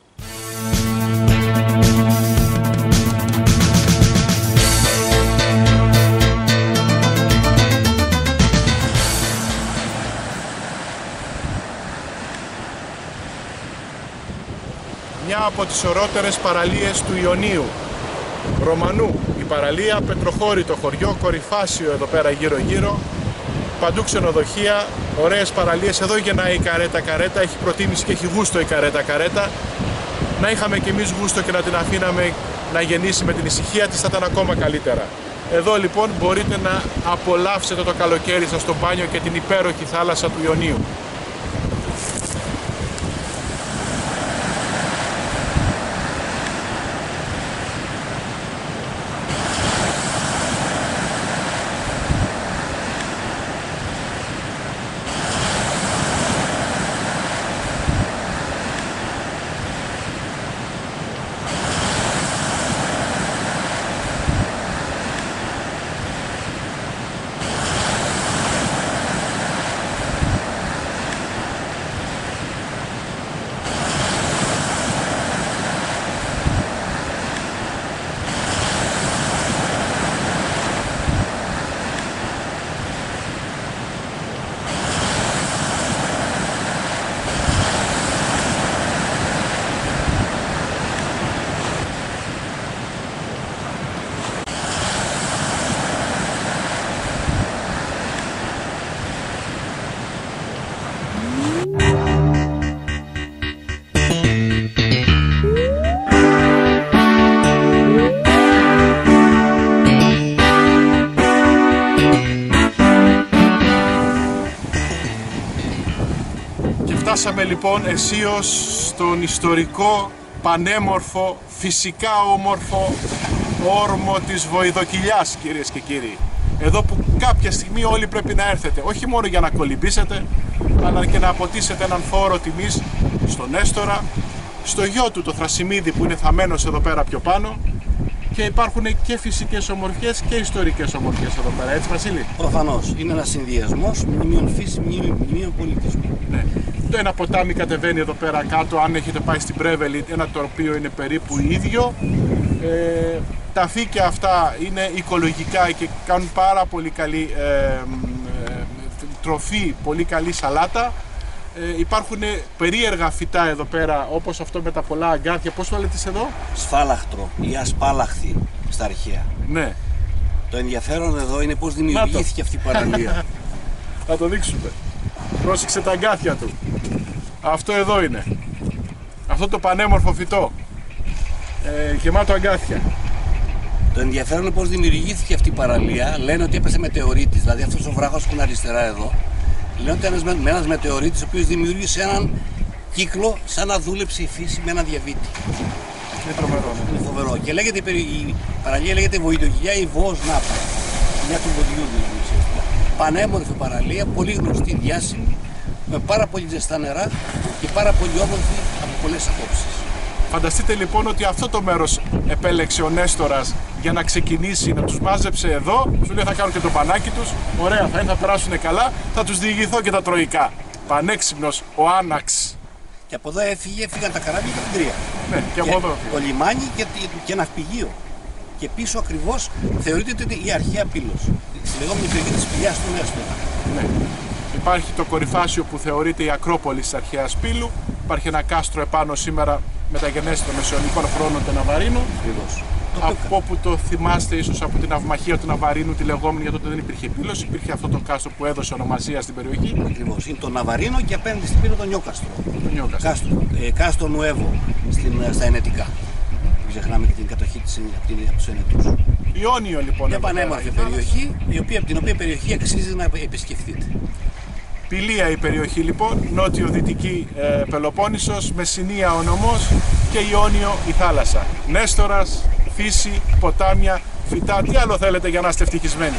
Μια από τις ωραίτερες παραλίες του Ιωνίου. Ρωμανού η παραλία, Πετροχώρη το χωριό, Κορυφάσιο εδώ πέρα γύρω γύρω. Παντού ξενοδοχεία, ωραίες παραλίες. Εδώ γεννάει η καρέτα καρέτα, έχει προτίμηση και έχει γούστο η καρέτα καρέτα. Να είχαμε κι εμείς γούστο και να την αφήναμε να γεννήσει με την ησυχία της θα ήταν ακόμα καλύτερα. Εδώ λοιπόν μπορείτε να απολαύσετε το καλοκαίρι σας στο μπάνιο και την υπέροχη θάλασσα του Ιωνίου. Φτάσαμε λοιπόν αισίως στον ιστορικό, πανέμορφο, φυσικά όμορφο όρμο της Βοηδοκυλιάς, κυρίες και κύριοι. Εδώ που κάποια στιγμή όλοι πρέπει να έρθετε, όχι μόνο για να κολυμπήσετε, αλλά και να αποτίσετε έναν φόρο τιμής στον Νέστορα, στο γιο του το Θρασιμίδη που είναι θαμμένος εδώ πέρα πιο πάνω, και υπάρχουν και φυσικές ομορφιές και ιστορικές ομορφιές εδώ πέρα, έτσι Βασίλη? Προφανώς, είναι ένας συνδυασμός μνημείων φύσης, μνημείων πολιτισμού. Ναι. Το ένα ποτάμι κατεβαίνει εδώ πέρα κάτω, αν έχετε πάει στην Πρέβελη, ένα τοπίο είναι περίπου ίδιο. Ε, τα φύκια αυτά είναι οικολογικά και κάνουν πάρα πολύ καλή ε, ε, τροφή, πολύ καλή σαλάτα. Ε, υπάρχουν περίεργα φυτά εδώ πέρα, όπως αυτό με τα πολλά αγκάθια. Πώς το λέτε εδώ? Σφάλαχτρο ή ασπάλαχθη στα αρχαία. Ναι. Το ενδιαφέρον εδώ είναι πώς δημιουργήθηκε αυτή η παραλία. Θα το δείξουμε. Πρόσεξε τα αγκάθια του. Αυτό εδώ είναι. Αυτό το πανέμορφο φυτό. Ε, γεμάτο αγκάθια. Το ενδιαφέρον είναι πώς δημιουργήθηκε αυτή η παραλία. Λένε ότι έπεσε μετεωρίτης, δηλαδή αυτός ο βράχος που είναι αριστερά εδώ. Λένε ότι ένας, με ένας μετεωρίτης ο οποίος δημιούργησε έναν κύκλο σαν να δούλεψε η φύση με έναν διαβήτη. Είναι τρομερό. Ναι. Είναι φοβερό. Και λέγεται, η παραλία λέγεται Βοηδοκυλιά ή Βόος Νάπα. Μια του βοδιού δηλαδή. Πανέμορφη παραλία, πολύ γνωστή, διάσημη, με πάρα πολύ ζεστά νερά και πάρα πολύ όμορφη από πολλές απόψεις. Φανταστείτε λοιπόν ότι αυτό το μέρος επέλεξε ο Νέστορας για να ξεκινήσει, να τους μάζεψε εδώ. Σου λέει θα κάνουν και το πανάκι τους, ωραία θα είναι, θα περάσουν καλά, θα τους διηγηθώ και τα τροϊκά. Πανέξυπνος ο Άναξ. Και από εδώ έφυγε, έφυγαν τα καράβια και την τρία. Ναι, και από και εδώ. Το λιμάνι και, και ένα ναυπηγείο. Και πίσω ακριβώς θεωρείται ότι η αρχαία Πύλος. Στη λεγόμενη περιοχή της Πηλιάς του Νέστορα. Ναι. Υπάρχει το κορυφάσιο που θεωρείται η Ακρόπολη της αρχαίας Πύλου. Υπάρχει ένα κάστρο επάνω σήμερα μεταγενέστερο των μεσαιωνικών χρόνων του Ναβαρίνου. Ακριβώς. Από όπου το θυμάστε ίσως από την ναυμαχία του Ναβαρίνου, τη λεγόμενη, γιατί τότε δεν υπήρχε Πύλος, υπήρχε αυτό το κάστρο που έδωσε ονομασία στην περιοχή. Ακριβώς. Είναι το Ναβαρίνο και απέναντι στην Πύλο το Νιόκαστρο. Το Νιόκαστρο. Κάστρο, ε, Κάστρο Νουέβο στην, στα Ενετικά. Μην ξεχνάμε και την κατοχή της από τους Ενετούς. Ιόνιο λοιπόν. Μια πανέμορφη περιοχή, η οποία, από την οποία περιοχή αξίζει να επισκεφτείτε. Πηλία η περιοχή λοιπόν, νότιο-δυτική ε, Πελοπόννησος, Μεσσηνία ο νομός και Ιόνιο η θάλασσα. Νέστορας, φύση, ποτάμια, φυτά, τι άλλο θέλετε για να είστε ευτυχισμένοι.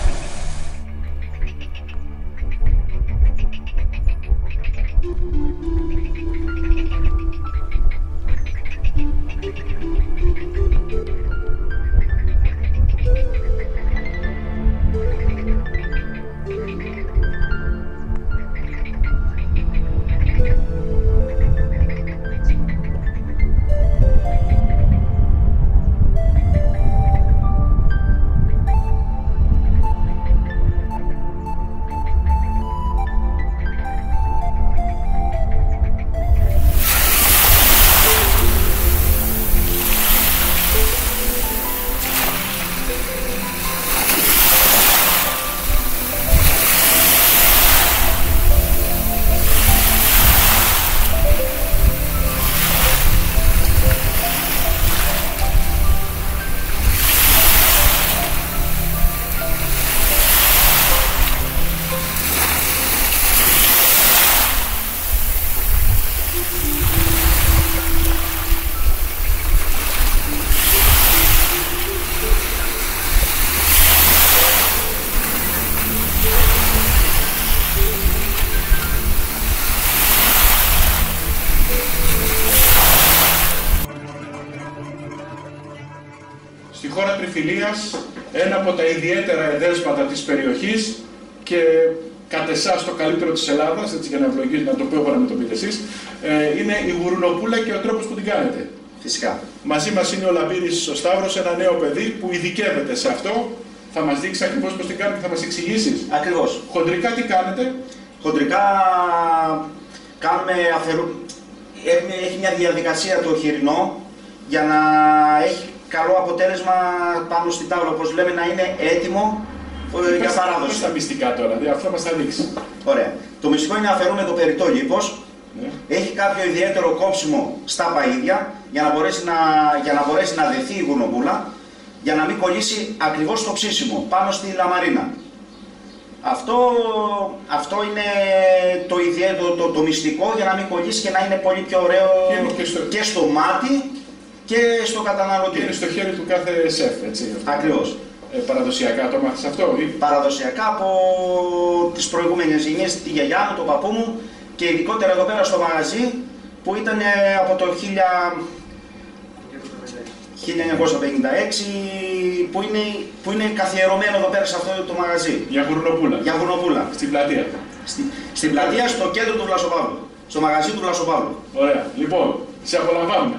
Στη χώρα Τριφυλίας, ένα από τα ιδιαίτερα εδέσματα της περιοχής και κατ' εσάς το καλύτερο της Ελλάδας, έτσι για να ευλογείς, να το πω εγώ να μην το πείτε εσείς, ε, είναι η γουρνοπούλα και ο τρόπος που την κάνετε. Φυσικά. Μαζί μας είναι ο Λαμπύρης ο Σταύρος, ένα νέο παιδί που ειδικεύεται σε αυτό. Θα μας δείξει ακριβώς πώς την κάνετε και θα μας εξηγήσεις. Ακριβώς. Χοντρικά τι κάνετε? Χοντρικά κάνουμε αφαιρού... Έχει, έχει μια διαδικασία το χοιρινό για να έχει καλό αποτέλεσμα πάνω στην τάβλα, όπως λέμε, να είναι έτοιμο ε, για παράδοση. Πες τα μυστικά τώρα, δηλαδή αυτό μας θα δείξει. Ωραία. Το μυστικό είναι να αφαιρούμε το περιττό λίπος. Ναι. Έχει κάποιο ιδιαίτερο κόψιμο στα παΐδια για να μπορέσει να, για να, μπορέσει να δεθεί η γουρνοπούλα, για να μην κολλήσει ακριβώς το ψήσιμο πάνω στη λαμαρίνα. Αυτό, αυτό είναι το ιδιαίτερο, το, το, το μυστικό για να μην κολλήσει και να είναι πολύ πιο ωραίο και στο, και στο μάτι και στο καταναλωτή. Και είναι στο χέρι του κάθε σεφ, έτσι. Ακριβώς. Ε, παραδοσιακά το μάθεις αυτό ή? Παραδοσιακά από τις προηγούμενες γενιές, τη γιαγιά μου, τον παππού μου και ειδικότερα εδώ πέρα στο μαγαζί που ήταν από το χίλια εννιακόσια πενήντα έξι που είναι, που είναι καθιερωμένο εδώ πέρα σε αυτό το μαγαζί. Για γουρνοπούλα. Για γουρνοπούλα. Στην πλατεία. Στη, στην πλατεία, στο κέντρο του Βλασοπαύλου. Στο μαγαζί του Βλασοπαύλου. Ωραία. Λοιπόν, σε απολαμβάνουμε.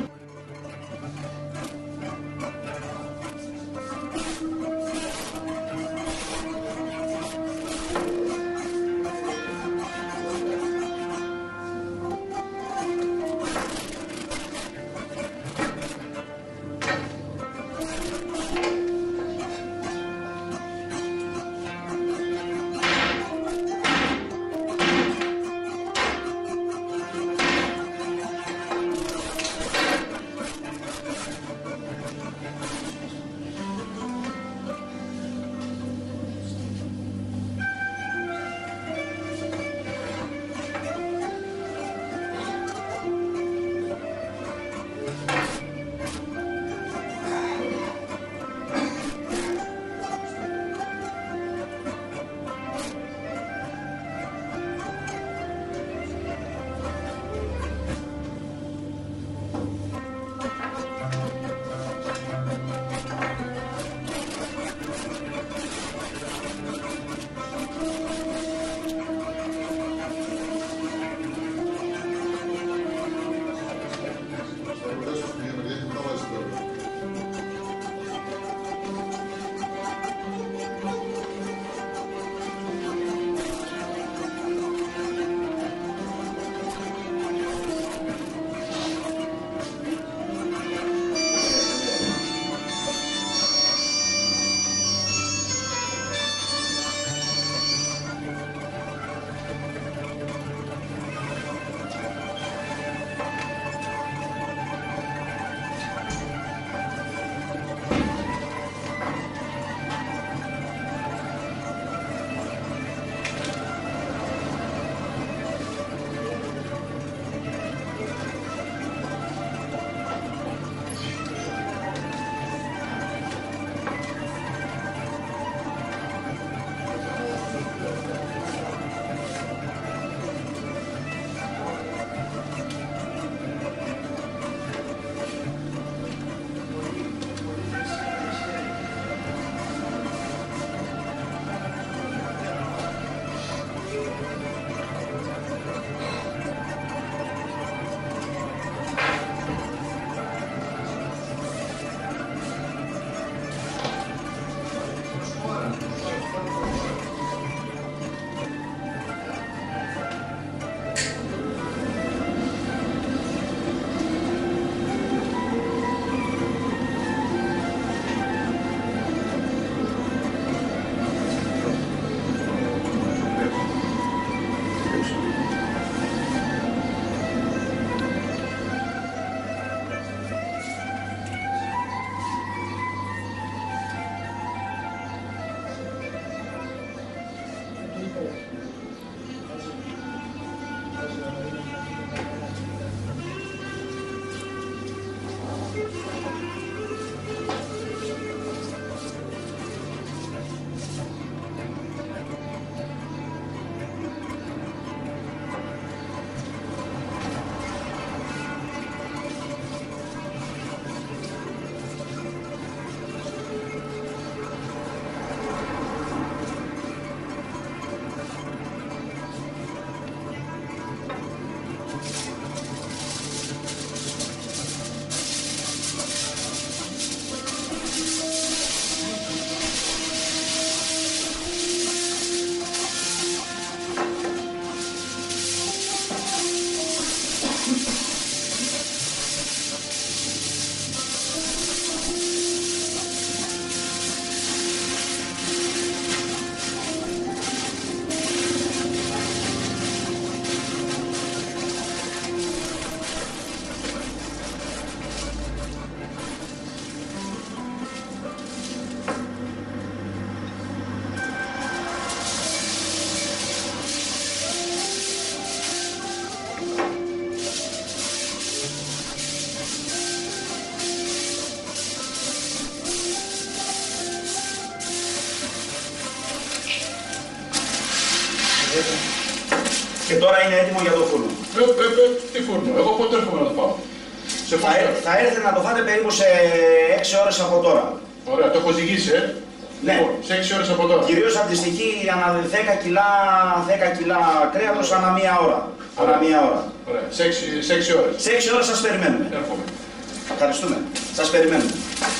Και τώρα είναι έτοιμο για το φούρνο. Ε, ε, ε, τι φούρνο, εγώ πότε έρχομαι να το πάω. Σε Θα, ε, θα έρθετε να το φάτε περίπου σε έξι ώρες από τώρα. Ωραία, το έχω ζυγίσει, ε. Ναι. Λοιπόν, σε έξι ώρες από τώρα. Κυρίως αντιστοιχεί ανά δέκα κιλά, δέκα κιλά κρέατος ανά μία ώρα. Ανά μία ώρα. Ωραία, σε έξι, σε έξι ώρες. Σε έξι ώρες σας περιμένουμε. Έρχομαι. Ευχαριστούμε. Σας περιμένουμε.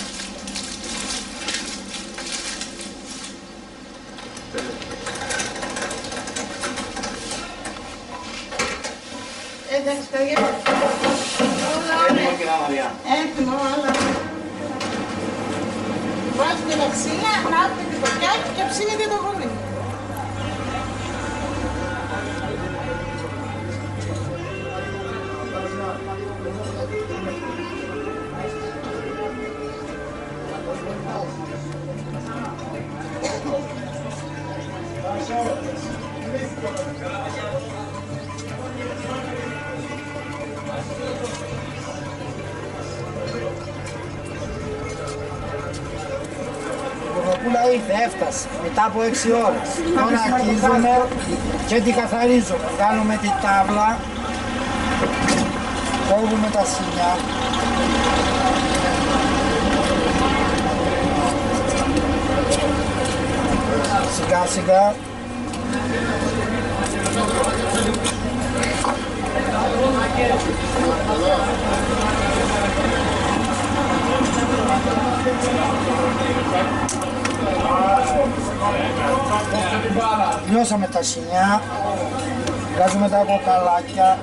Εντάξει, παιδιά. Έτοιμο, κυρία Μαριά. Έτοιμο, όλα. Βάζετε τα ξύλα, ανάβετε την φωτιά και ψήνετε το γούνι. Κουροπούλα ήρθε, έφτασε μετά από έξι ώρες. Τώρα αρχίζουμε και την καθαρίζουμε. Κάνουμε την τάβλα, κόβουμε τα σινιά. Σιγά σιγά. Λιώσαμε τα σινιά, βγάζουμε τα κοκαλάκια.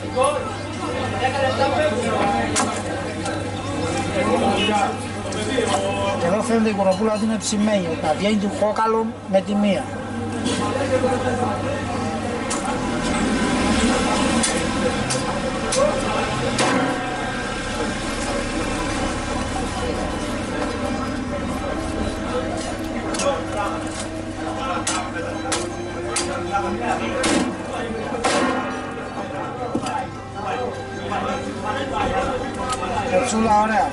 Και εδώ φαίνεται η κουροπούλα ότι είναι ψημένη, να βγαίνει του κόκαλο με τη μία. Κοψούλα ωραία.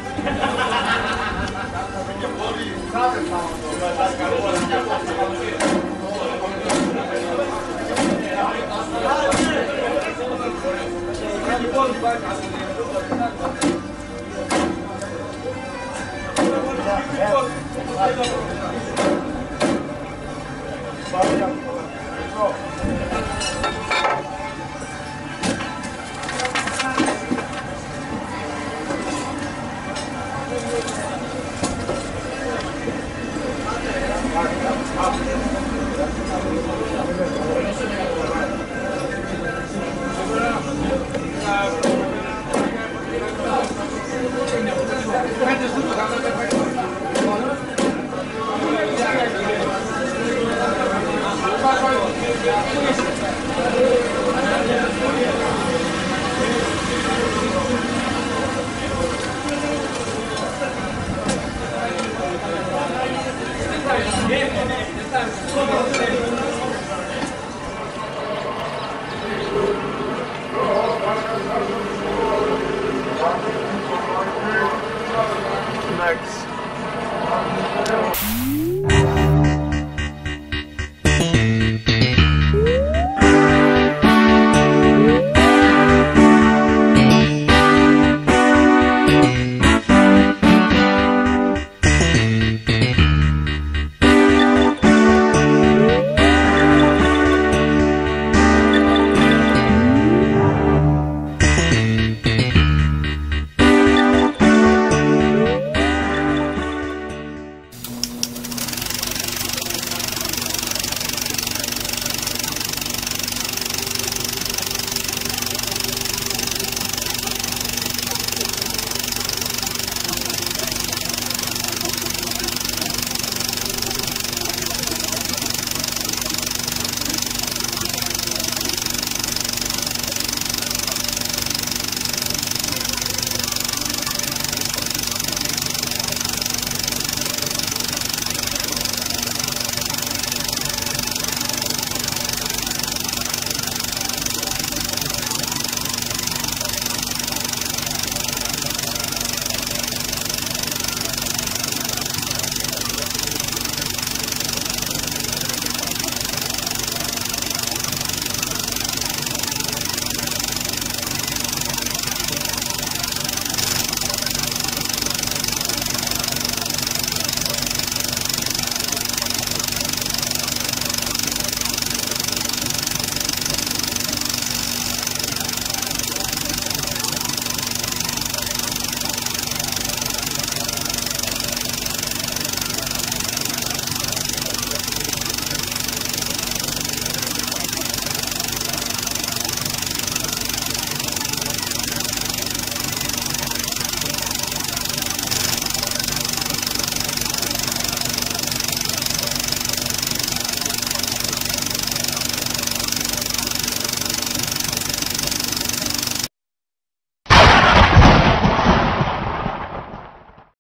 Next.